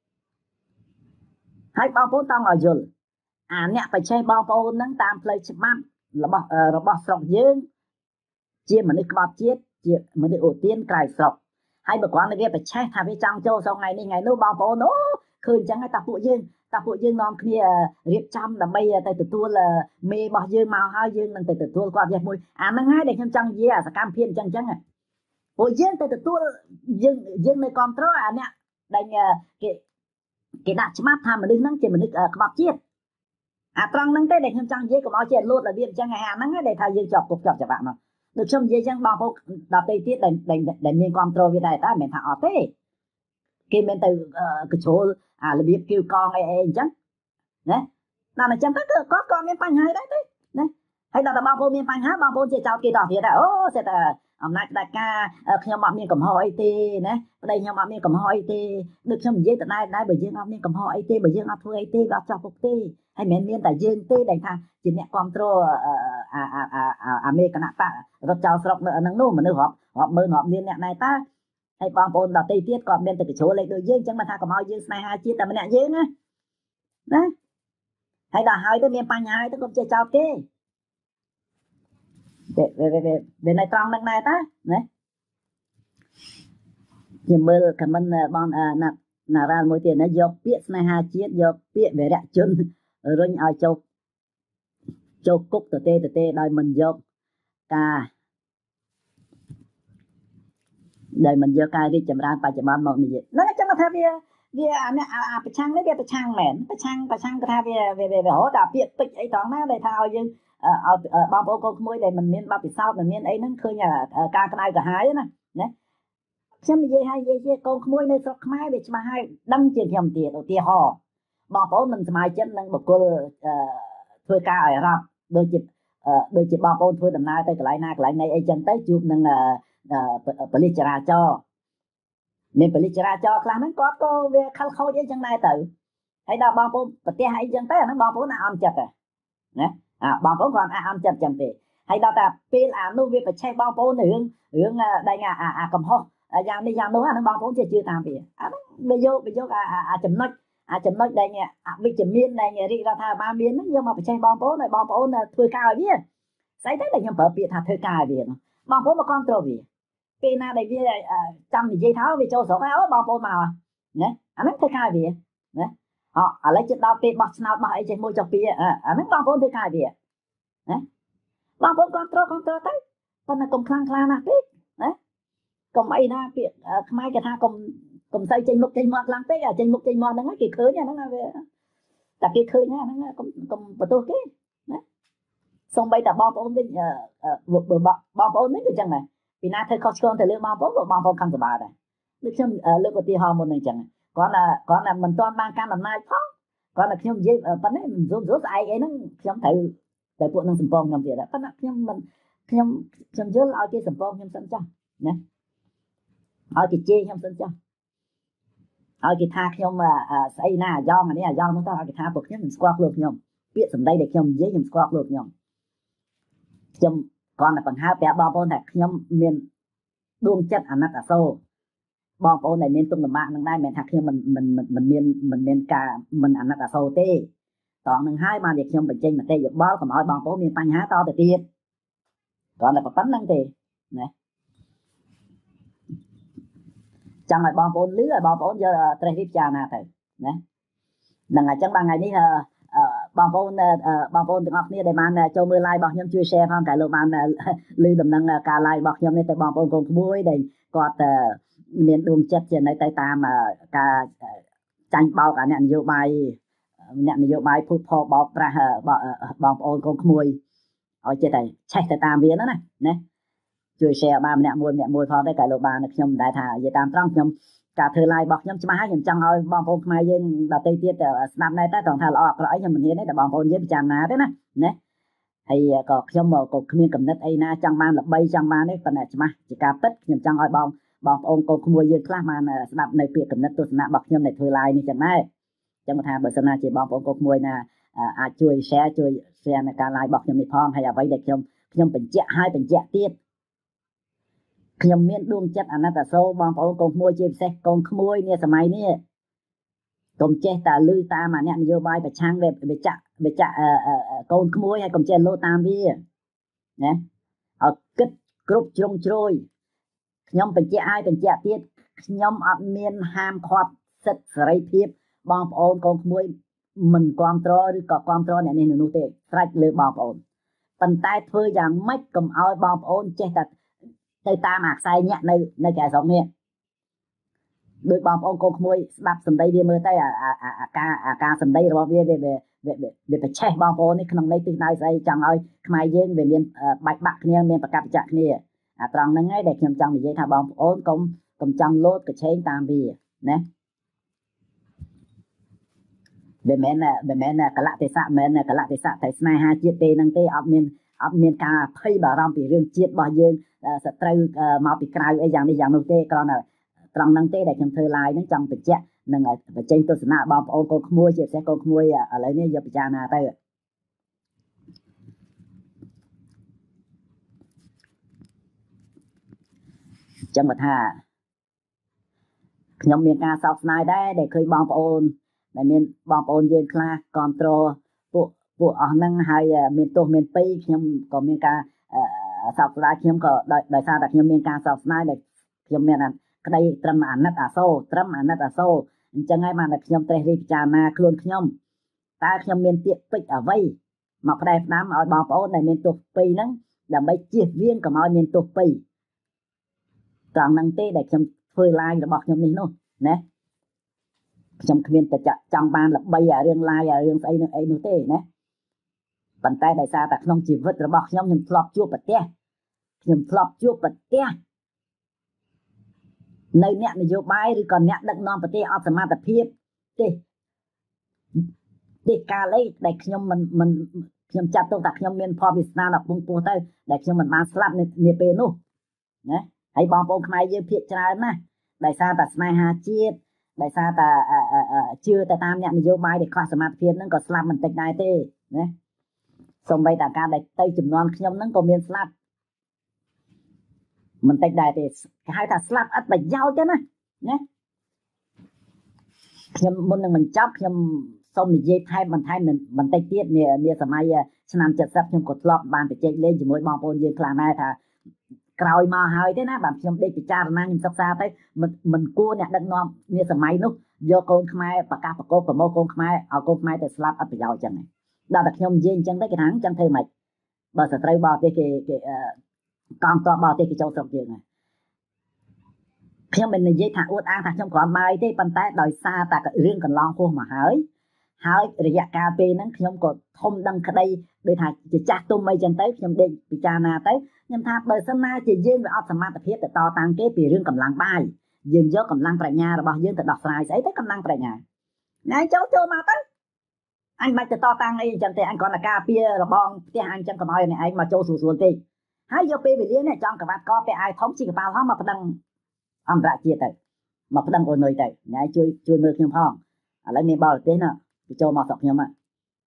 ហើយបងប្អូនតង់ឲ្យយល់អាអ្នកបច្ចេកបងប្អូនហ្នឹងតាមផ្លូវច្បាប់របស់ស្រុកយើងជាមនុស្សក្បត់ជាតិជាមនុស្សអូទានក្រៅស្រុកហើយបើគ្រាន់តែវាបច្ចេកថាវាចង់ចូលស្រុកថ្ងៃនេះថ្ងៃនោះបងប្អូនអូឃើញអញ្ចឹងហើយតាពួកយើងនាំគ្នារៀបចំដើម្បីទៅទទួលមេរបស់យើងមកហើយយើងនឹងទៅទទួលគាត់វះមួយអាហ្នឹងហើយដែលខ្ញុំចង់និយាយអាសកម្មភាពអញ្ចឹងពួកយើងទៅទទួលយើងនៅគ្រប់គ្រងអាអ្នកដែលគេដាក់ច្បាប់ថាមនុស្សហ្នឹងជាមនុស្សក្បត់ជាតិអាត្រង់ហ្នឹងទេដែលខ្ញុំចង់និយាយកុំឲ្យជាលួតរបៀបអញ្ចឹងហើយអាហ្នឹងដែលថាយើងជាប់គុកជាប់ច្បាប់មកដូចខ្ញុំនិយាយអញ្ចឹងបងប្អូនដល់ទៅទៀតដែលមានគ្រប់គ្រងវាដែរតែមិនមែនថាអត់ទេគេមានទៅកញ្ជ្រោលអារបៀបគៀវកងអីអញ្ចឹងណាដល់អញ្ចឹងទៅគាត់ក៏មានបញ្ហាដែរទេណាហើយដល់តែបងប្អូនមានបញ្ហាបងប្អូនជាចោតគេតោះទៀតដែរអូសេតតែអំណាចផ្ដាច់ការខ្ញុំអត់មានកំហុសអីទេណាប្តីខ្ញុំអត់មានកំហុសអីទេដូចខ្ញុំនិយាយដដែលបើយើងអត់មានកំហុសអីទេបើយើងអត់ធ្វើអីទេវាអត់ចោះគុកទេហើយមិនមានតែយើងទេដែលថាជាអ្នកគ្រប់គ្រងអាមេគណៈបករត់ចោលស្រុកនៅហ្នឹងនោះមនុស្សរាប់ម៉ឺនរាប់លានអ្នកណែតើហើយបងប្អូនដទៃទៀតក៏មានតែកញ្ជ្រោលលេខដូចយើងអញ្ចឹងមិនថាកុំឲ្យយើងស្នេហាជាតិតែម្នាក់យើងណាហើយដល់ហើយទៅមានបញ្ហាទៅកុំចេះចោតគេវានៅត្រង់ហ្នឹងដែរតាណាខ្ញុំមើលខមមិនបងណារ៉ាល់មួយទៀតណាយកពាក្យស្នេហាជាតិយកពាក្យវីរៈជនរុញឲ្យចូលគុកទៅទេដោយមិនយកការរីកចម្រើនបច្ចុប្បន្នមកនិយាយហ្នឹងចឹងថាវាអាប្រឆាំងនេះវាប្រឆាំងមែនប្រឆាំងក៏ថាវារហូតដល់ពាក្យពេចអីត្រង់ណាដែលថាឲ្យយើងឲ្យបងប្អូនកូនក្មួយដែលមិនមានបទពិសោធន៍មិនមានអីហ្នឹងឃើញការក្តៅក្រហាយណាខ្ញុំនិយាយឲ្យនិយាយជាកូនក្មួយនៅស្រុកខ្មែរវាច្បាស់ហើយដឹងជាខ្ញុំទៀតឧទាហរណ៍បងប្អូនមិនសមាជិកនឹងបុគ្គលធ្វើការឲ្យរ៉ាប់ដូចជាបងប្អូនធ្វើដំណើរទៅកន្លែងណាកន្លែងណីអីចឹងទៅជួបនឹងប៉ូលីសចរាចរណ៍មានប៉ូលីសចរាចរណ៍ខ្លះហ្នឹងគាត់ក៏វាខលខូចអីចឹងដែរទៅហើយដល់បងប្អូនប្រទេសអីចឹងទៅអាហ្នឹងបងប្អូនអន់ចិត្តណាបងប្អូនគាត់អន់ចិត្តចឹងទេហើយដល់តែពេលអានោះវាប្រឆេះបងប្អូនរឿងដែលអាកំហុសយ៉ាងនេះយ៉ាងនោះអាហ្នឹងបងប្អូនជាជឿតាមវាអាហ្នឹងវាយកអាចំណុចដែលអវិជ្ជមានដែលរាជរដ្ឋាភិបាលមានហ្នឹងយកមកប្រឆេះបងប្អូនឲ្យបងប្អូនធ្វើការឲ្យវាស្អីទៅដែលខ្ញុំប្រើពាក្យថាធ្វើការឲ្យវាបងប្អូនមកគ្រប់គ្រងវាពេលណាដែលវាចង់និយាយថាវាចូលស្រុកហើយអូបងប្អូនមកណាអាហ្នឹងធ្វើការឲ្យវាណាឥឡូវជិតដល់ពេលបោះឆ្នោតបោះអីចេះមួយចុះពីអាហ្នឹងបងប្អូនធ្វើការឲ្យវាណាបងប្អូនគ្រប់គ្រងទៅប៉ុន្តែកុំខ្លាំងខ្លាណាស់ពេកណាកុំអីណាពាក្យខ្មែរគេថាកុំស្អីចេញមុខចេញមាត់ខ្លាំងពេកចេញមុខចេញមាត់ហ្នឹងគេឃើញហ្នឹងវាតែគេឃើញហ្នឹងកុំបន្ទោសគេណាសូម្បីតែបងប្អូនវិញបងប្អូននេះក៏ចឹងដែរពីណាធ្វើខុសឆ្គងទៅលើបងប្អូនក៏បងប្អូនខំសប្បាយដែរដូចខ្ញុំលើកឧទាហរណ៍មុនហ្នឹងចឹងគាត់ថាមិនទាន់បានកាន់អំណាចផងគាត់ថាខ្ញុំនិយាយប៉ុណ្ណេះមិនស្រួលស្អែកអីហ្នឹងខ្ញុំត្រូវតែពួកនឹងសម្ពងខ្ញុំទៀតប៉ុន្តែខ្ញុំយល់ឲ្យគេសម្ពងខ្ញុំសិនចុះណាឲ្យគេជេរខ្ញុំសិនចុះឲ្យគេថាខ្ញុំស្អីណាអាយ៉ងអានេះអាយ៉ងនោះទៅឲ្យគេថាពួកខ្ញុំមិនស្គាល់ខ្លួនខ្ញុំពាក្យសម្ដីដែលខ្ញុំនិយាយខ្ញុំស្គាល់ខ្លួនខ្ញុំគ្រាន់តែបង្ហើបប្រាប់បងប្អូនថាខ្ញុំមានដួងចិត្តអាណិតអាសូរបងប្អូនដែលមានទុកលំបាកនឹងដែរមិនថាខ្ញុំមិនមានការមិនអាណិតអាសូរទេតោះនឹងហើយបានជាខ្ញុំបញ្ចេញមតិយោបល់កុំឲ្យបងប្អូនមានបញ្ហាតទៅទៀតគ្រាន់តែប៉ុណ្្នឹងទេណាចង់ឲ្យបងប្អូនលឺឲ្យបងប្អូនយកត្រេះរិះពិចារណាទៅណាហ្នឹងហើយអញ្ចឹងថ្ងៃនេះបងប្អូនទាំងអស់គ្នាដែលបានចូលមើល live របស់ខ្ញុំជួយ share ផងតែលោកបានឮដំណឹងការ live របស់ខ្ញុំនេះទៅបងប្អូនកូនក្មួយដែលគាត់មានដួងចិត្តជានៅទៅតាមការចាញ់បោកអ្នកនយោបាយភូតផលបោកប្រាស់បងប្អូនកូនក្មួយឲ្យចិត្តតែឆេះទៅតាមវាណាជួយ share បានម្នាក់មួយផងទៅក៏លោកបានខ្ញុំមិនដែរថានិយាយតាមត្រង់ខ្ញុំការធ្វើ live របស់ខ្ញុំច្បាស់ហើយខ្ញុំចង់ឲ្យបងប្អូនខ្មែរយើងដទៃទៀតស្ដាប់ដែរតែត្រង់ថាល្អអក្រក់អីខ្ញុំមិនហ៊ានទេតែបងប្អូនយើងពិចារណាទេណាហើយក៏ខ្ញុំក៏គ្មានកំណត់អីណាចង់បានល្បីចង់បានទេប៉ុន្តែច្បាស់ជាការពិតខ្ញុំចង់ឲ្យបងប្អូនកូនក្មួយយើងខ្លះបានស្ដាប់នៅពាក្យកំណត់ទស្សនៈរបស់ខ្ញុំដែលធ្វើ live នេះចឹងដែរចឹងថាបើសិនណាជាបងប្អូនកូនក្មួយណាអាចជួយ share នៅការ live របស់ខ្ញុំនេះផងហើយអ្វីដែលខ្ញុំបញ្ជាក់ហើយបញ្ជាក់ទៀតខ្ញុំមានដួងចិត្តអាណិតអាសូរបងប្អូនកូនក្មួយជាពិសេសកូនក្មួយនាសម័យនេះកុំចេះតែលឺតាមអ្នកនយោបាយប្រឆាំងវាចាក់កូនក្មួយហើយកុំចេះលោតាមវាណាឲ្យគិតគ្រប់ជ្រុងជ្រោយខ្ញុំបញ្ជាក់ហើយបញ្ជាក់ទៀតខ្ញុំអត់មានហាមឃាត់សិទ្ធិសេរីភាពបងប្អូនកូនក្មួយមិនគ្រប់គ្រងឬក៏គ្រប់គ្រងអ្នកនេះនោះទេស្រេចលើបងប្អូនប៉ុន្តែធ្វើយ៉ាងម៉េចកុំឲ្យបងប្អូនចេះតែទៅតាមអាខ្សែញាក់នៅកែស្រុកនេះដោយបងប្អូនកូនក្មួយស្ដាប់សម្ដីវាមើលទៅអាការសម្ដីរបស់វាប្រឆេះបងប្អូននេះក្នុងន័យទិសដៅស្អីចង់ឲ្យខ្មែរយើងវាមានបាច់បាក់គ្នាមានប្រកបច្ចៈគ្នាអាត្រង់ហ្នឹងហើយដែលខ្ញុំចង់និយាយថាបងប្អូនកុំចង់លោតកឆេងតាមវាណាវាមិនមែនកលៈទេសៈមិនមែនកលៈទេសៈតែស្នេហាជាតិទេហ្នឹងទេអត់មានការភ័យបារម្ភពីរឿងជាតិរបស់យើងសត្រូវមកពីក្រៅអីយ៉ាងនេះយ៉ាងនោះទេគ្រាន់តែត្រង់ហ្នឹងទេដែលខ្ញុំធ្វើ live ហ្នឹងចង់បញ្ជាក់និងបញ្ចេញទស្សនៈបងប្អូនកូនក្មួយជាពិសេសកូនក្មួយឥឡូវនេះយកពិចារណាទៅចឹងបើថាខ្ញុំមានការសោកស្ដាយដែរដែលឃើញបងប្អូនដែលមានបងប្អូនយើងខ្លះគ្រប់គ្រងពួកអស់ហ្នឹងហើយមានទោសមានពីខ្ញុំក៏មានការសោកស្ដាយខ្ញុំក៏ដោយសារតែខ្ញុំមានការសោកស្ដាយដែលខ្ញុំមានក្តីត្រឹមអាណិតអាសូរអញ្ចឹងហើយបានតែខ្ញុំត្រេះរិះពិចារណាខ្លួនខ្ញុំតើខ្ញុំមានពាក្យពេចន៍អ្វីមកផ្ដែផ្ដាំឲ្យបងប្អូនដែលមានទោសពីរហ្នឹងដើម្បីជៀសវាងកុំឲ្យមានទោសពីរត្រង់ហ្នឹងទេដែលខ្ញុំធ្វើ live របស់ខ្ញុំនេះនោះណាខ្ញុំគ្មានតែចង់បានល្បីរឿង live រឿងស្អីនឹងអីនោះទេណាប៉ុន្តែដោយសារតែក្នុងជីវិតរបស់ខ្ញុំធ្លាប់ជួបប្រទះនៅអ្នកនយោបាយឬក៏អ្នកដឹកនាំប្រទេសអត់សមត្ថភាពទេកាលអីដែលខ្ញុំមិនខ្ញុំចាត់ទុកថាខ្ញុំមានផលវាសនាដល់ពងពោះទៅដែលខ្ញុំមិនបានស្លាប់នាពេលនោះណាហើយបងប្អូនខ្មែរយើងភាគច្រើនណាស់ដោយសារតែស្នេហាជាតិដោយសារតែជឿទៅតាមអ្នកនយោបាយដែលខ្វះសមត្ថភាពហ្នឹងក៏ស្លាប់មិនតិចដែរទេណាសូម្បីតែការដែលទៅចំនួនខ្ញុំហ្នឹងក៏មានស្លាប់មិនតិចដែរទេគេហៅថាស្លាប់ឥតប្រយោជន៍ទេណាខ្ញុំមុននឹងបញ្ចប់ខ្ញុំសូមនិយាយថែមបន្តិចទៀតនាសម័យឆ្នាំ70ខ្ញុំក៏ធ្លាប់បានជជែកលេងជាមួយបងប្អូនយើងខ្លះដែរថាក្រោយមកហើយទេណាបាទខ្ញុំដេកពិចារណាខ្ញុំសិក្សាទៅមិនគួរអ្នកដឹកនាំនាសម័យនោះយកកូនខ្មែរប្រកាសប្រកបប្រមូលកូនខ្មែរឲ្យកូនខ្មែរទៅស្លាប់អត់ប្រយោជន៍ចឹងដល់តែខ្ញុំនិយាយអញ្ចឹងទៅគេថាអញ្ចឹងធ្វើម៉េចបើសត្រូវបរទេសគេកងទ័ពបរទេសគេចូលស្រុកយើងហើយខ្ញុំមិននិយាយថាអួតអាងថាខ្ញុំគ្រាន់បាយទេប៉ុន្តែដោយសារតែរឿងកន្លងហួសមកហើយរយៈកាលពេលហ្នឹងខ្ញុំក៏ធំដឹងក្តីដូចថាជាចាស់ទុំអីចឹងទៅខ្ញុំដេកពិចារណាទៅខ្ញុំថាបើសិនណាជាយើងវាអត់សមត្ថភាពទៅតតាំងគេពីរឿងកម្លាំងបាយយើងយកកម្លាំងប្រាជ្ញារបស់យើងទៅដោះស្រាយស្អីទៅកម្លាំងប្រាជ្ញាណែចូលមកទៅអញមិនទៅតតាំងអីចឹងទេអញគ្រាន់តែការពាររបងផ្ទះអញចឹងកុំឲ្យអ្នកឯងមកចូលស្រួលទេហើយយកពេលវេលានេះចង់ក្បាត់កពាក់អាវធំជីកប៉ាល់ហោះមកប្តឹងអន្តរជាតិទៅមកប្តឹងអូនុយទៅណែជួយមើលខ្ញុំផងឥឡូវមានបរទេសណាគេចូលមកស្រុកខ្ញុំ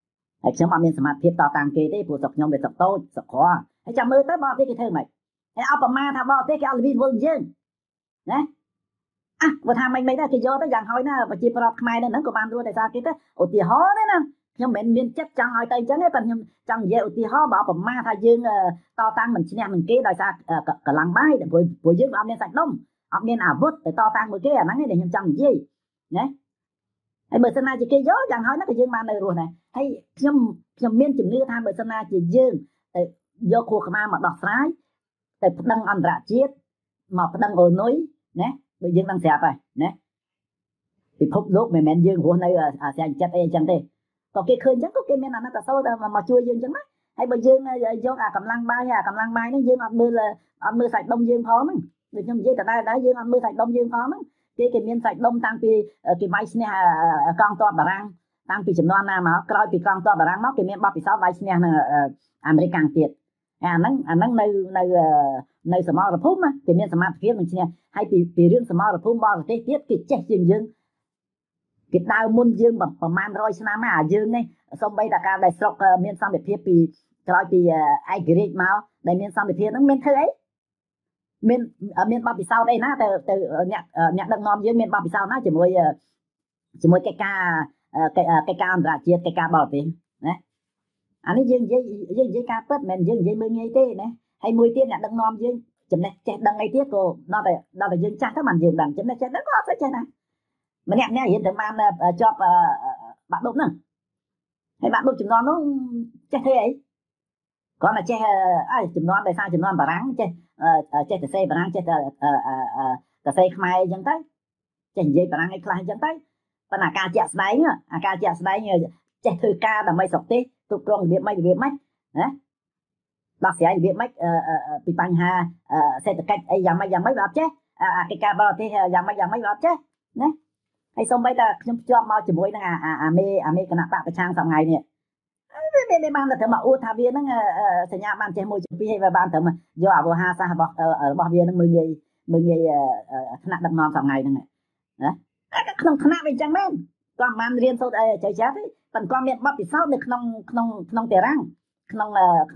ហើយខ្ញុំអត់មានសមត្ថភាពតតាំងគេទេព្រោះស្រុកខ្ញុំវាស្រុកតូចស្រុកក្រហើយចាំមើលទៅបរទេសគេធ្វើម៉េចហើយអបប្រមាថាបរទេសគេអត់ល្វីល្វល់យើងណាបើថាមិនដែរគេយកទៅយ៉ាងហោចណាប្រជាប្រដ្ឋខ្មែរនៅហ្នឹងក៏បានរស់តែសារគេទៅឧទាហរណ៍ណាខ្ញុំមិនមានចិត្តចង់ឲ្យទៅអញ្ចឹងទេប៉ុន្តែខ្ញុំចង់និយាយឧទាហរណ៍បើប្រមាថាយើងតតាំងមិនឈ្នះនឹងគេដោយសារកម្លាំងបាយព្រោះយើងអត់មានសាច់ដុំអត់មានអាវុធទៅតតាំងមួយគេអាហ្នឹងឯងដែលខ្ញុំចង់និយាយណាហើយបើសិនណាជាគេយកយ៉ាងហោចណាស់ក៏យើងបាននៅរស់ដែរហើយខ្ញុំមានជំនឿថាបើសិនណាជាយើងទៅយកខួរក្បាលមកដោះស្រាយទៅប្តឹងអន្តរជាតិមកប្តឹងអូនុយណាដូចយើងដឹងស្រាប់ហើយណាពិភពលោកមិនមែនយើងរស់នៅអាស៊ានចិត្តអីអញ្ចឹងទេក៏គេឃើញអញ្ចឹងក៏គេមានអាណិតអាសូរទៅមកជួយយើងអញ្ចឹងណាហើយបើយើងយកអាកម្លាំងបាយហ្នឹងយើងអត់មើលសាច់ដុំយើងផងហ្នឹងដូចខ្ញុំនិយាយតែយើងអត់មើលសាច់ដុំយើងផងហ្នឹងគេមានសាច់ដុំតាំងពីគេវាយឈ្នះកងទ័ពបារាំងតាំងពីចំនួនណាមកក្រោយពីកងទ័ពបារាំងមកគេមានបទពិសោធន៍វាយឈ្នះនៅអាមេរិកខាងទៀតអាហ្នឹងនៅសមរភូមិគេមានសមត្ថភាពនឹងឈ្នះហើយពីរឿងសមរភូមិបរទេសទៀតគេចេះជាងយើងគេដើរមុនយើងប្រហែល100ឆ្នាំមកអាយើងនេះសូម្បីតែការដែលស្រុកមានសន្តិភាពពីក្រោយពីឯករាជ្យមកដែលមានសន្តិភាពហ្នឹងមានធ្វើអីមានបទពិសោធន៍អីណាទៅអ្នកដឹកនាំយើងមានបទពិសោធន៍ណាជាមួយកិច្ចការអន្តរជាតិកិច្ចការបរទេសណាអានេះយើងនិយាយការពិតមិនមែនយើងនិយាយមើលងាយទេណាហើយមួយទៀតអ្នកដឹកនាំយើងចំណេះចេះដឹងអីទៀតក៏ដល់តែយើងចាស់ទៅបានយើងដឹងចំណេះចេះដឹងក៏អត់ស្អីចេះដែរម្នាក់រៀនទៅបានជាប់បាក់ឌុបហ្នឹងហើយបាក់ឌុបចំនួននោះចេះធ្វើអីគ្រាន់តែចេះចំនួនដោយសារចំនួនបារាំងចេះទៅសេបារាំងចេះទៅសេខ្មែរអញ្ចឹងទៅចេះនិយាយបារាំងឲ្យខ្លះអញ្ចឹងទៅប៉ុន្តែការជាក់ស្ដែងចេះធ្វើការដើម្បីស្រុកទេសគ្រប់គ្រងរបៀបម៉េចណាដោះស្រាយរបៀបម៉េចពីបញ្ហាសេដ្ឋកិច្ចអីយ៉ាងម៉េចវាអត់ចេះកិច្ចការបរទេសយ៉ាងម៉េចវាអត់ចេះណាហើយសូម្បីតែខ្ញុំភ្ជាប់មកជាមួយនឹងអាមេគណៈបកប្រឆាំងសប្ងៃនេះវាបានតែមកអួតថាវាហ្នឹងសញ្ញាបានចេះមួយចំពីរហើយបានត្រឹមយកអវហាសាសរបស់វាហ្នឹងមើលងាយថ្នាក់ដឹកនាំសប្ងៃហ្នឹងណាក្នុងថ្នាក់វាអញ្ចឹងមែនគាត់មិនបានរៀនសូត្រអីចៃចាស់ទេប៉ុន្តែគាត់មានបទពិសោធន៍នៅក្នុងតារាងក្នុង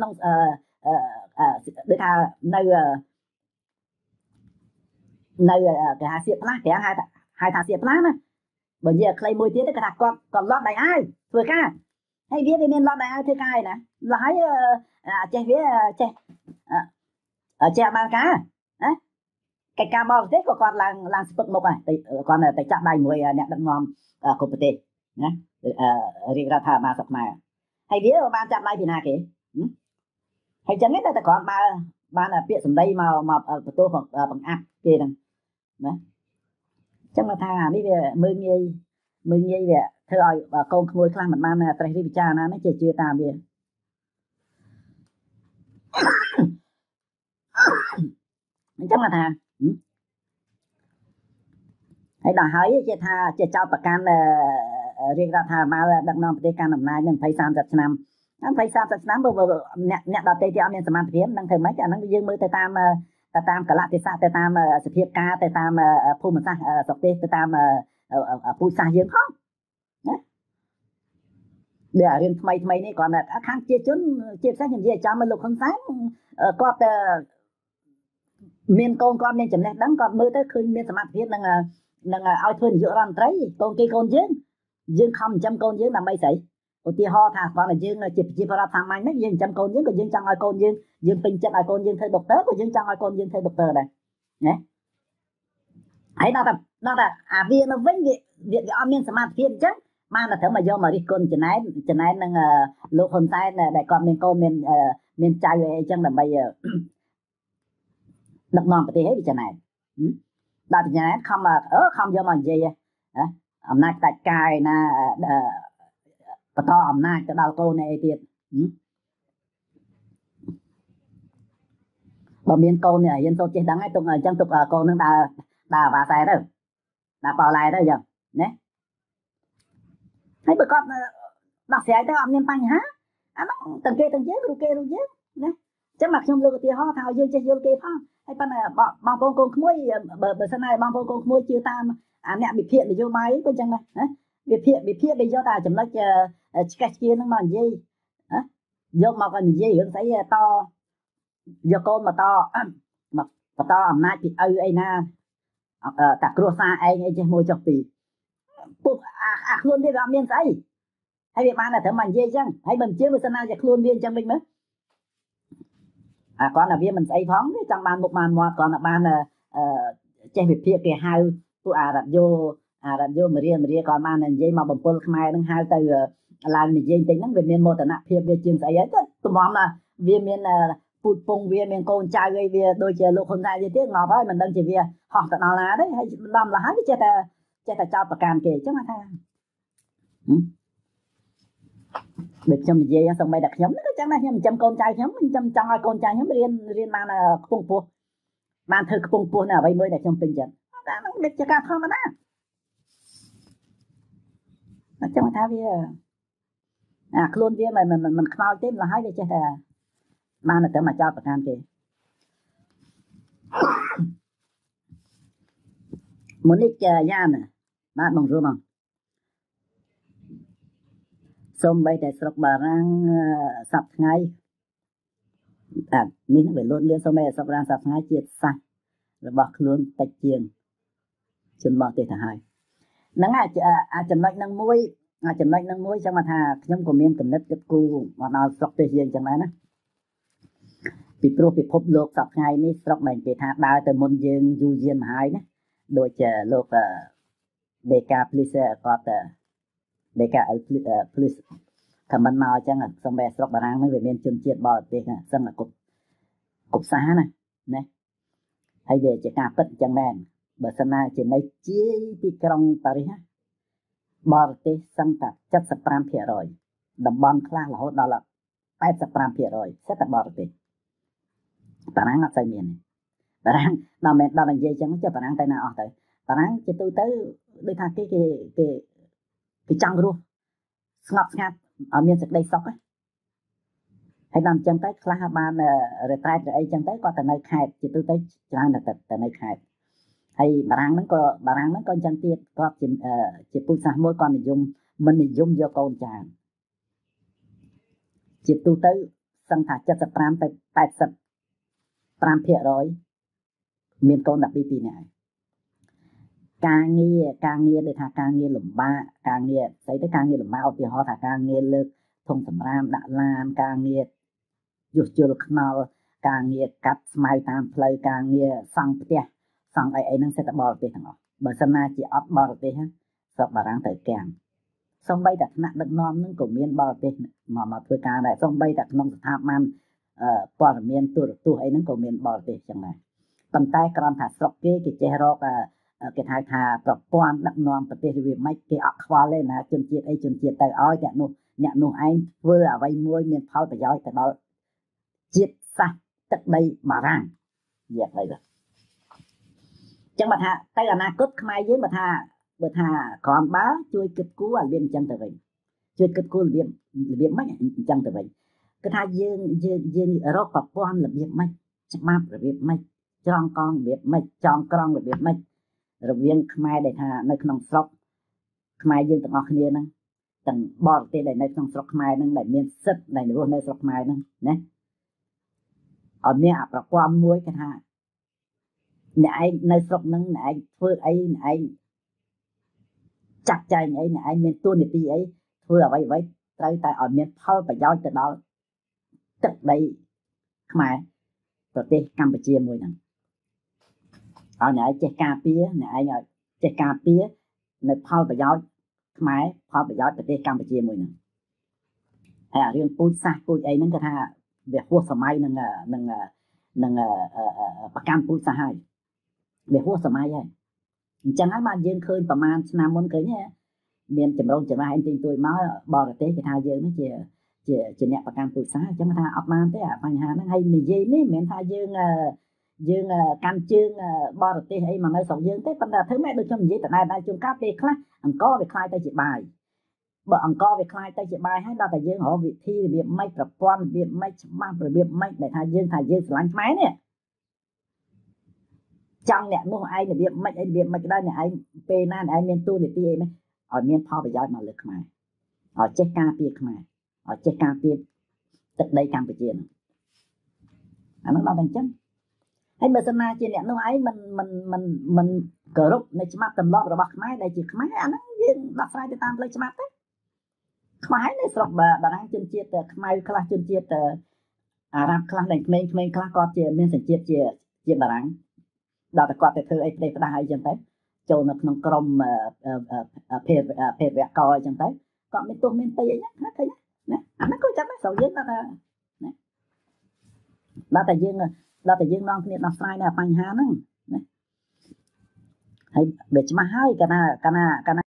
ដូចថានៅគេហៅសៀកផ្លាស់គេហៅថាសៀកផ្លាស់ណាបើនិយាយខ្លីមួយទៀតគេថាគាត់លត់ដៃអាវធ្វើការហើយវាមានលត់ដៃអាវធ្វើការឯណាលះហើយចេះវាចេះបានការណាកិច្ចការបរទេសក៏គាត់ឡើងស្ពឹកមុខហើយគាត់តែចាក់ដៃមួយអ្នកដឹកនាំគ្រប់ប្រទេសណារាជរដ្ឋាភិបាលស្រុកខ្មែរហើយវាបានចាប់ដៃពីណាគេហើយចឹងតែគាត់បានពាក្យសម្ដីមកបន្ទោសបង្អាប់គេហ្នឹងណាចឹងថានេះវាមើលងាយវាធ្វើឲ្យកូនក្មួយខ្លះមិនបានត្រេះរិះពិចារណាហ្នឹងជឿតាមវាអញ្ចឹងថាហើយដល់ហើយជាថាជាចោតប្រកាន់រាជរដ្ឋាភិបាលដឹកនាំប្រទេសកាន់អំណាចនឹង20-30 ឆ្នាំ20-30 ឆ្នាំបើអ្នកដទៃទៀតអត់មានសមត្ថភាពនឹងធ្វើម៉េចអាហ្នឹងយើងមើលទៅតាមកលៈទេសៈទៅតាមសភាពការទៅតាមភូមិសាស្ត្រស្រុកទេសទៅតាមពូជសាសន៍យើងផងណាដែលរឿងថ្មីនេះគាត់ថាខាងជាជនជាពិសេសខ្ញុំនិយាយចាំមកលោកហ៊ុនសែនគាត់មានកូនគាត់មានចំណេះដឹងគាត់មើលទៅឃើញមានសមត្ថភាពនឹងឲ្យធ្វើនាយករដ្ឋមន្ត្រីកូនយើងខំចិញ្ចឹមកូនយើងដើម្បីស្អីឧទាហរណ៍ថាគាត់តែយើងជាប្រជាពលរដ្ឋសាមញ្ញនេះយើងចិញ្ចឹមកូនយើងក៏យើងចង់ឲ្យកូនយើងពេញចិត្តឲ្យកូនយើងធ្វើដុកទ័រក៏យើងចង់ឲ្យកូនយើងធ្វើដុកទ័រដែរណាហើយដល់តែអាវានៅវិញវាអត់មានសមត្ថភាពអញ្ចឹងបានតែត្រឹមមកយកមករិះគន់ចំណែននឹងលោកហ៊ុនសែនដែលគាត់មានកូនមានចៅអីអញ្ចឹងដើម្បីដឹកនាំប្រទេសឲ្យវាចំណែនដល់តែចំណែនខំយកមកនិយាយអំណាចតាច់កាយណាបន្តអំណាចទៅដល់កូនអីទៀតបើមានកូននេះរៀនសូត្រចេះដឹងហើយទុកអញ្ចឹងទុកកូននឹងដើរអាវ៉ាសែទៅដើរបោឡែទៅអញ្ចឹងណាហើយបើគាត់ដោះស្រាយទៅអត់មានបញ្ហាអានោះទាំងគេទាំងយើងឬយើងណាអញ្ចឹងមកខ្ញុំលើកឧទាហរណ៍ថាយើងចេះយល់គេផងហើយប៉ុន្តែបងប្អូនកូនក្មួយបើសិនណាបងប្អូនកូនក្មួយជឿតាមអ្នកវិភាគនយោបាយក៏អញ្ចឹងដែរណាវិភាគដែលយកតែចំណុច cái kia nó mà gì vô mà còn gì hướng thấy to vô con mà to mà to âm nai bị ấy na ta cua xa ai chứ môi chọc bịปุ๊บខ្លួនវាអត់មានស្អីហើយវាបានតែត្រឹមនិយាយចឹងហើយមិនជឿវាសិនណាជាខ្លួនវាចឹងវិញមើលគាត់ថាវាមិនស្អីផងចង់បានមុខបានមាត់គាត់ថាបានចេះវិភាគគេហៅពួកអារ៉ាឌីយ៉ូមរៀគាត់បាននិយាយមកបំពល់ខ្មែរនឹងហៅទៅឡើងនិយាយតិចហ្នឹងវាមានមោទនភាពវាជាងស្អីហើយទៅតម្រាំថាវាមានពូជពងវាមានកូនចៅអីវាដូចជាលោកហ៊ុនសែនទៀតងាប់ហើយមិនដឹងជាវាហោះទៅដល់ណាទេហើយដំឡោះហើយវាចេះតែចោតប្រកាន់គេអញ្ចឹងថាដូចខ្ញុំនិយាយសូម្បីតែខ្ញុំក៏ចឹងដែរខ្ញុំចិញ្ចឹមកូនចៅខ្ញុំខ្ញុំចង់ឲ្យកូនចៅខ្ញុំរៀនបានខ្ពង់ខ្ពស់បានធ្វើខ្ពង់ខ្ពស់នៅអ្វីមួយដែលខ្ញុំពេញចិត្តតែហ្នឹងវាជាការធម្មតាអញ្ចឹងថាវាខ្លួនវាមិនខ្មោចទេម្ល៉េះហើយវាចេះតែបានតែមកចោតប្រកាន់គេមុននេះយ៉ានបាទបងរួមមកសូម្បីតែស្រុកបារាំងសប្តាហ៍ថ្ងៃនេះវាលូតលាស់សូម្បីតែស្រុកបារាំងសប្តាហ៍ថ្ងៃជាតិសាសន៍របស់ខ្លួនតិចជាងជនបរទេសទៅហើយហ្នឹងចំណុចហ្នឹងមួយចឹងមកថាខ្ញុំក៏មានគំនិតគិតគូរមកដល់ស្រុកទេសយើងចឹងដែរណាពីព្រោះពិភពលោកសប្តាហ៍ថ្ងៃនេះស្រុកដែលគេថាដើរទៅមុនយើងយូរយារមកហើយណាដូចជាលោកDK Plus គាត់DKL Plus ខមមិនមកអញ្ចឹងសំបីស្រុកបារាំងហ្នឹងវាមានជនជាតិបរទេសសឹងគប់សាណាហើយវាជាការពិតអញ្ចឹងមែនបើសិនណាជានៅជាទីក្រុងប៉ារីសបរទេសសឹងតែ 75% តំបន់ខ្លះរហូតដល់ 85% សិតតែបរទេសបារាំងអត់សូវមានបារាំងដល់មែនដល់និយាយអញ្ចឹងចុះបារាំងទៅណាអស់ទៅបារាំងជាទូទៅដូចថាគេចង់រស់ស្ងប់ស្ងាត់ឲ្យមានសេចក្តីសុខហើយដល់អញ្ចឹងទៅខ្លះបានរ៉េត្រែតឬអីចឹងទៅគាត់ទៅនៅខេត្តជាទូទៅច្រើនតែនៅខេត្តហើយបារាំងហ្នឹងក៏អញ្ចឹងទៀតគាត់ជាពូជសាសន៍មួយគាត់មិននិយមយកកូនច្រើនជាទូទៅសឹងថា75ទៅ85% មានកូន12 2នាក់ការងារដូចថាការងារលំបាកការងារស្អីទៅការងារលំបាកឧទាហរណ៍ថាការងារលើកធុងសម្រាមដាក់ឡានការងារញុះជលខ្នល់ការងារកាត់ស្មៅតាមផ្លូវការងារសង់ផ្ទះសង់អីហ្នឹងសិតតែបរទេសទាំងអស់បើសិនណាជាអត់បរទេសស្រុកបារាំងទៅកាំងសូម្បីតែថ្នាក់ដឹកនាំហ្នឹងក៏មានបរទេសមកធ្វើការដែរសូម្បីតែក្នុងស្ថាប័នព័ត៌មានទូរទស្សន៍អីហ្នឹងក៏មានបរទេសចឹងដែរប៉ុន្តែគ្រាន់ថាស្រុកគេចេះរកគេហៅថាប្រព័ន្ធដឹកនាំប្រទេសវាមិនគេអត់ខ្វល់ទេណាជនជាតិអីជនជាតិទៅឲ្យអ្នកនោះឯងធ្វើអ្វីមួយមានផលប្រយោជន៍ទៅដល់ជាតិសាសន៍ទឹកដីបារាំងនិយាយទៅចឹងបើថាទៅអនាគតខ្មែរយើងបើថាគ្រាន់បើជួយគិតគូរឲ្យវាអញ្ចឹងទៅវិញជួយគិតគូររបៀបម៉េចអញ្ចឹងទៅវិញគឺថាយើងរកប្រព័ន្ធរបៀបម៉េចច្បាប់របៀបម៉េចចងកងរបៀបម៉េចចងក្រងរបៀបម៉េចរវាងខ្មែរដែលថានៅក្នុងស្រុកខ្មែរយើងទាំងអស់គ្នាហ្នឹងទាំងបរទេសដែលនៅក្នុងស្រុកខ្មែរហ្នឹងដែលមានសិទ្ធិដែលរស់នៅស្រុកខ្មែរហ្នឹងណាឲ្យមានប្រព័ន្ធមួយគេថាអ្នកឯងនៅស្រុកហ្នឹងអ្នកឯងធ្វើអីអ្នកឯងចាត់ចែងអីអ្នកឯងមានទួនាទីអីធ្វើអ្វីត្រូវតែឲ្យមានផលប្រយោជន៍ទៅដល់ទឹកដីខ្មែរប្រទេសកម្ពុជាមួយហ្នឹងឲ្យអ្នកឯងចេះការពារអ្នកឯងឲ្យចេះការពារនៅផលប្រយោជន៍ខ្មែរផលប្រយោជន៍ប្រទេសកម្ពុជាមួយហ្នឹងហើយអារឿងពូជសាសន៍ពូជអីហ្នឹងគេថាវាហួសសម័យនឹងប្រកាន់ពូជសាសន៍ហើយវាហួសសម័យហើយអញ្ចឹងហើយបានយើងឃើញប្រហែលឆ្នាំមុនឃើញមានចម្រូងចម្រាសអីទីមកបរទេសគេថាយើងនេះជាអ្នកប្រកាន់ពូជសាសន៍អញ្ចឹងថាអត់បានទេអាបញ្ហាហ្នឹងហើយនិយាយនេះមិនមែនថាយើងកាន់ជើងបរទេសអីមកនៅស្រុកយើងទេប៉ុន្តែធ្វើម៉េចដូចខ្ញុំនិយាយដដែលជួនកាលពេលខ្លះអង្គវាខ្លាយទៅជាបាយបើអង្គវាខ្លាយទៅជាបាយហើយដល់តែយើងរកវិធីរបៀបម៉េចប្រព័ន្ធរបៀបម៉េចច្បាស់របៀបម៉េចដែលថាយើងស្រឡាញ់ខ្មែរនេះចង់អ្នកនោះឯងរបៀបម៉េចអីរបៀបម៉េចក៏ដោយអ្នកឯងពេលណាអ្នកឯងមានទូនាទីអីមិនឲ្យមានផលប្រយោជន៍មកលើខ្មែរឲ្យចេះការពារខ្មែរឲ្យចេះការពារទឹកដីកម្ពុជាហ្នឹងអាហ្នឹងដល់តែអញ្ចឹងហើយបើសិនណាជាអ្នកនោះឯងមិនគោរពនៅច្បាប់ទម្លាប់របស់ខ្មែរដែលជាខ្មែរអាហ្នឹងយើងដោះស្រាយទៅតាមផ្លូវច្បាប់ទៅខ្មែរនៅស្រុកបារាំងជនជាតិខ្មែរខ្លះជនជាតិអារ៉ាប់ខ្លះដែលក្មេងៗខ្លះគាត់ជាមានសញ្ជាតិជាបារាំងដល់តែគាត់ទៅធ្វើអីផ្ដេសផ្ដាស់អីចឹងទៅចូលនៅក្នុងក្រុមភេរវកអីចឹងទៅគាត់មានទោសមានទីអីហ្នឹងឃើញណាអាហ្នឹងក៏ចាំដែរស្រុកយើងដល់តែណាដល់តែយើងនាំគ្នាដោះស្រាយនៅបញ្ហាហ្នឹងណាហើយវាច្បាស់ហើយកាលណា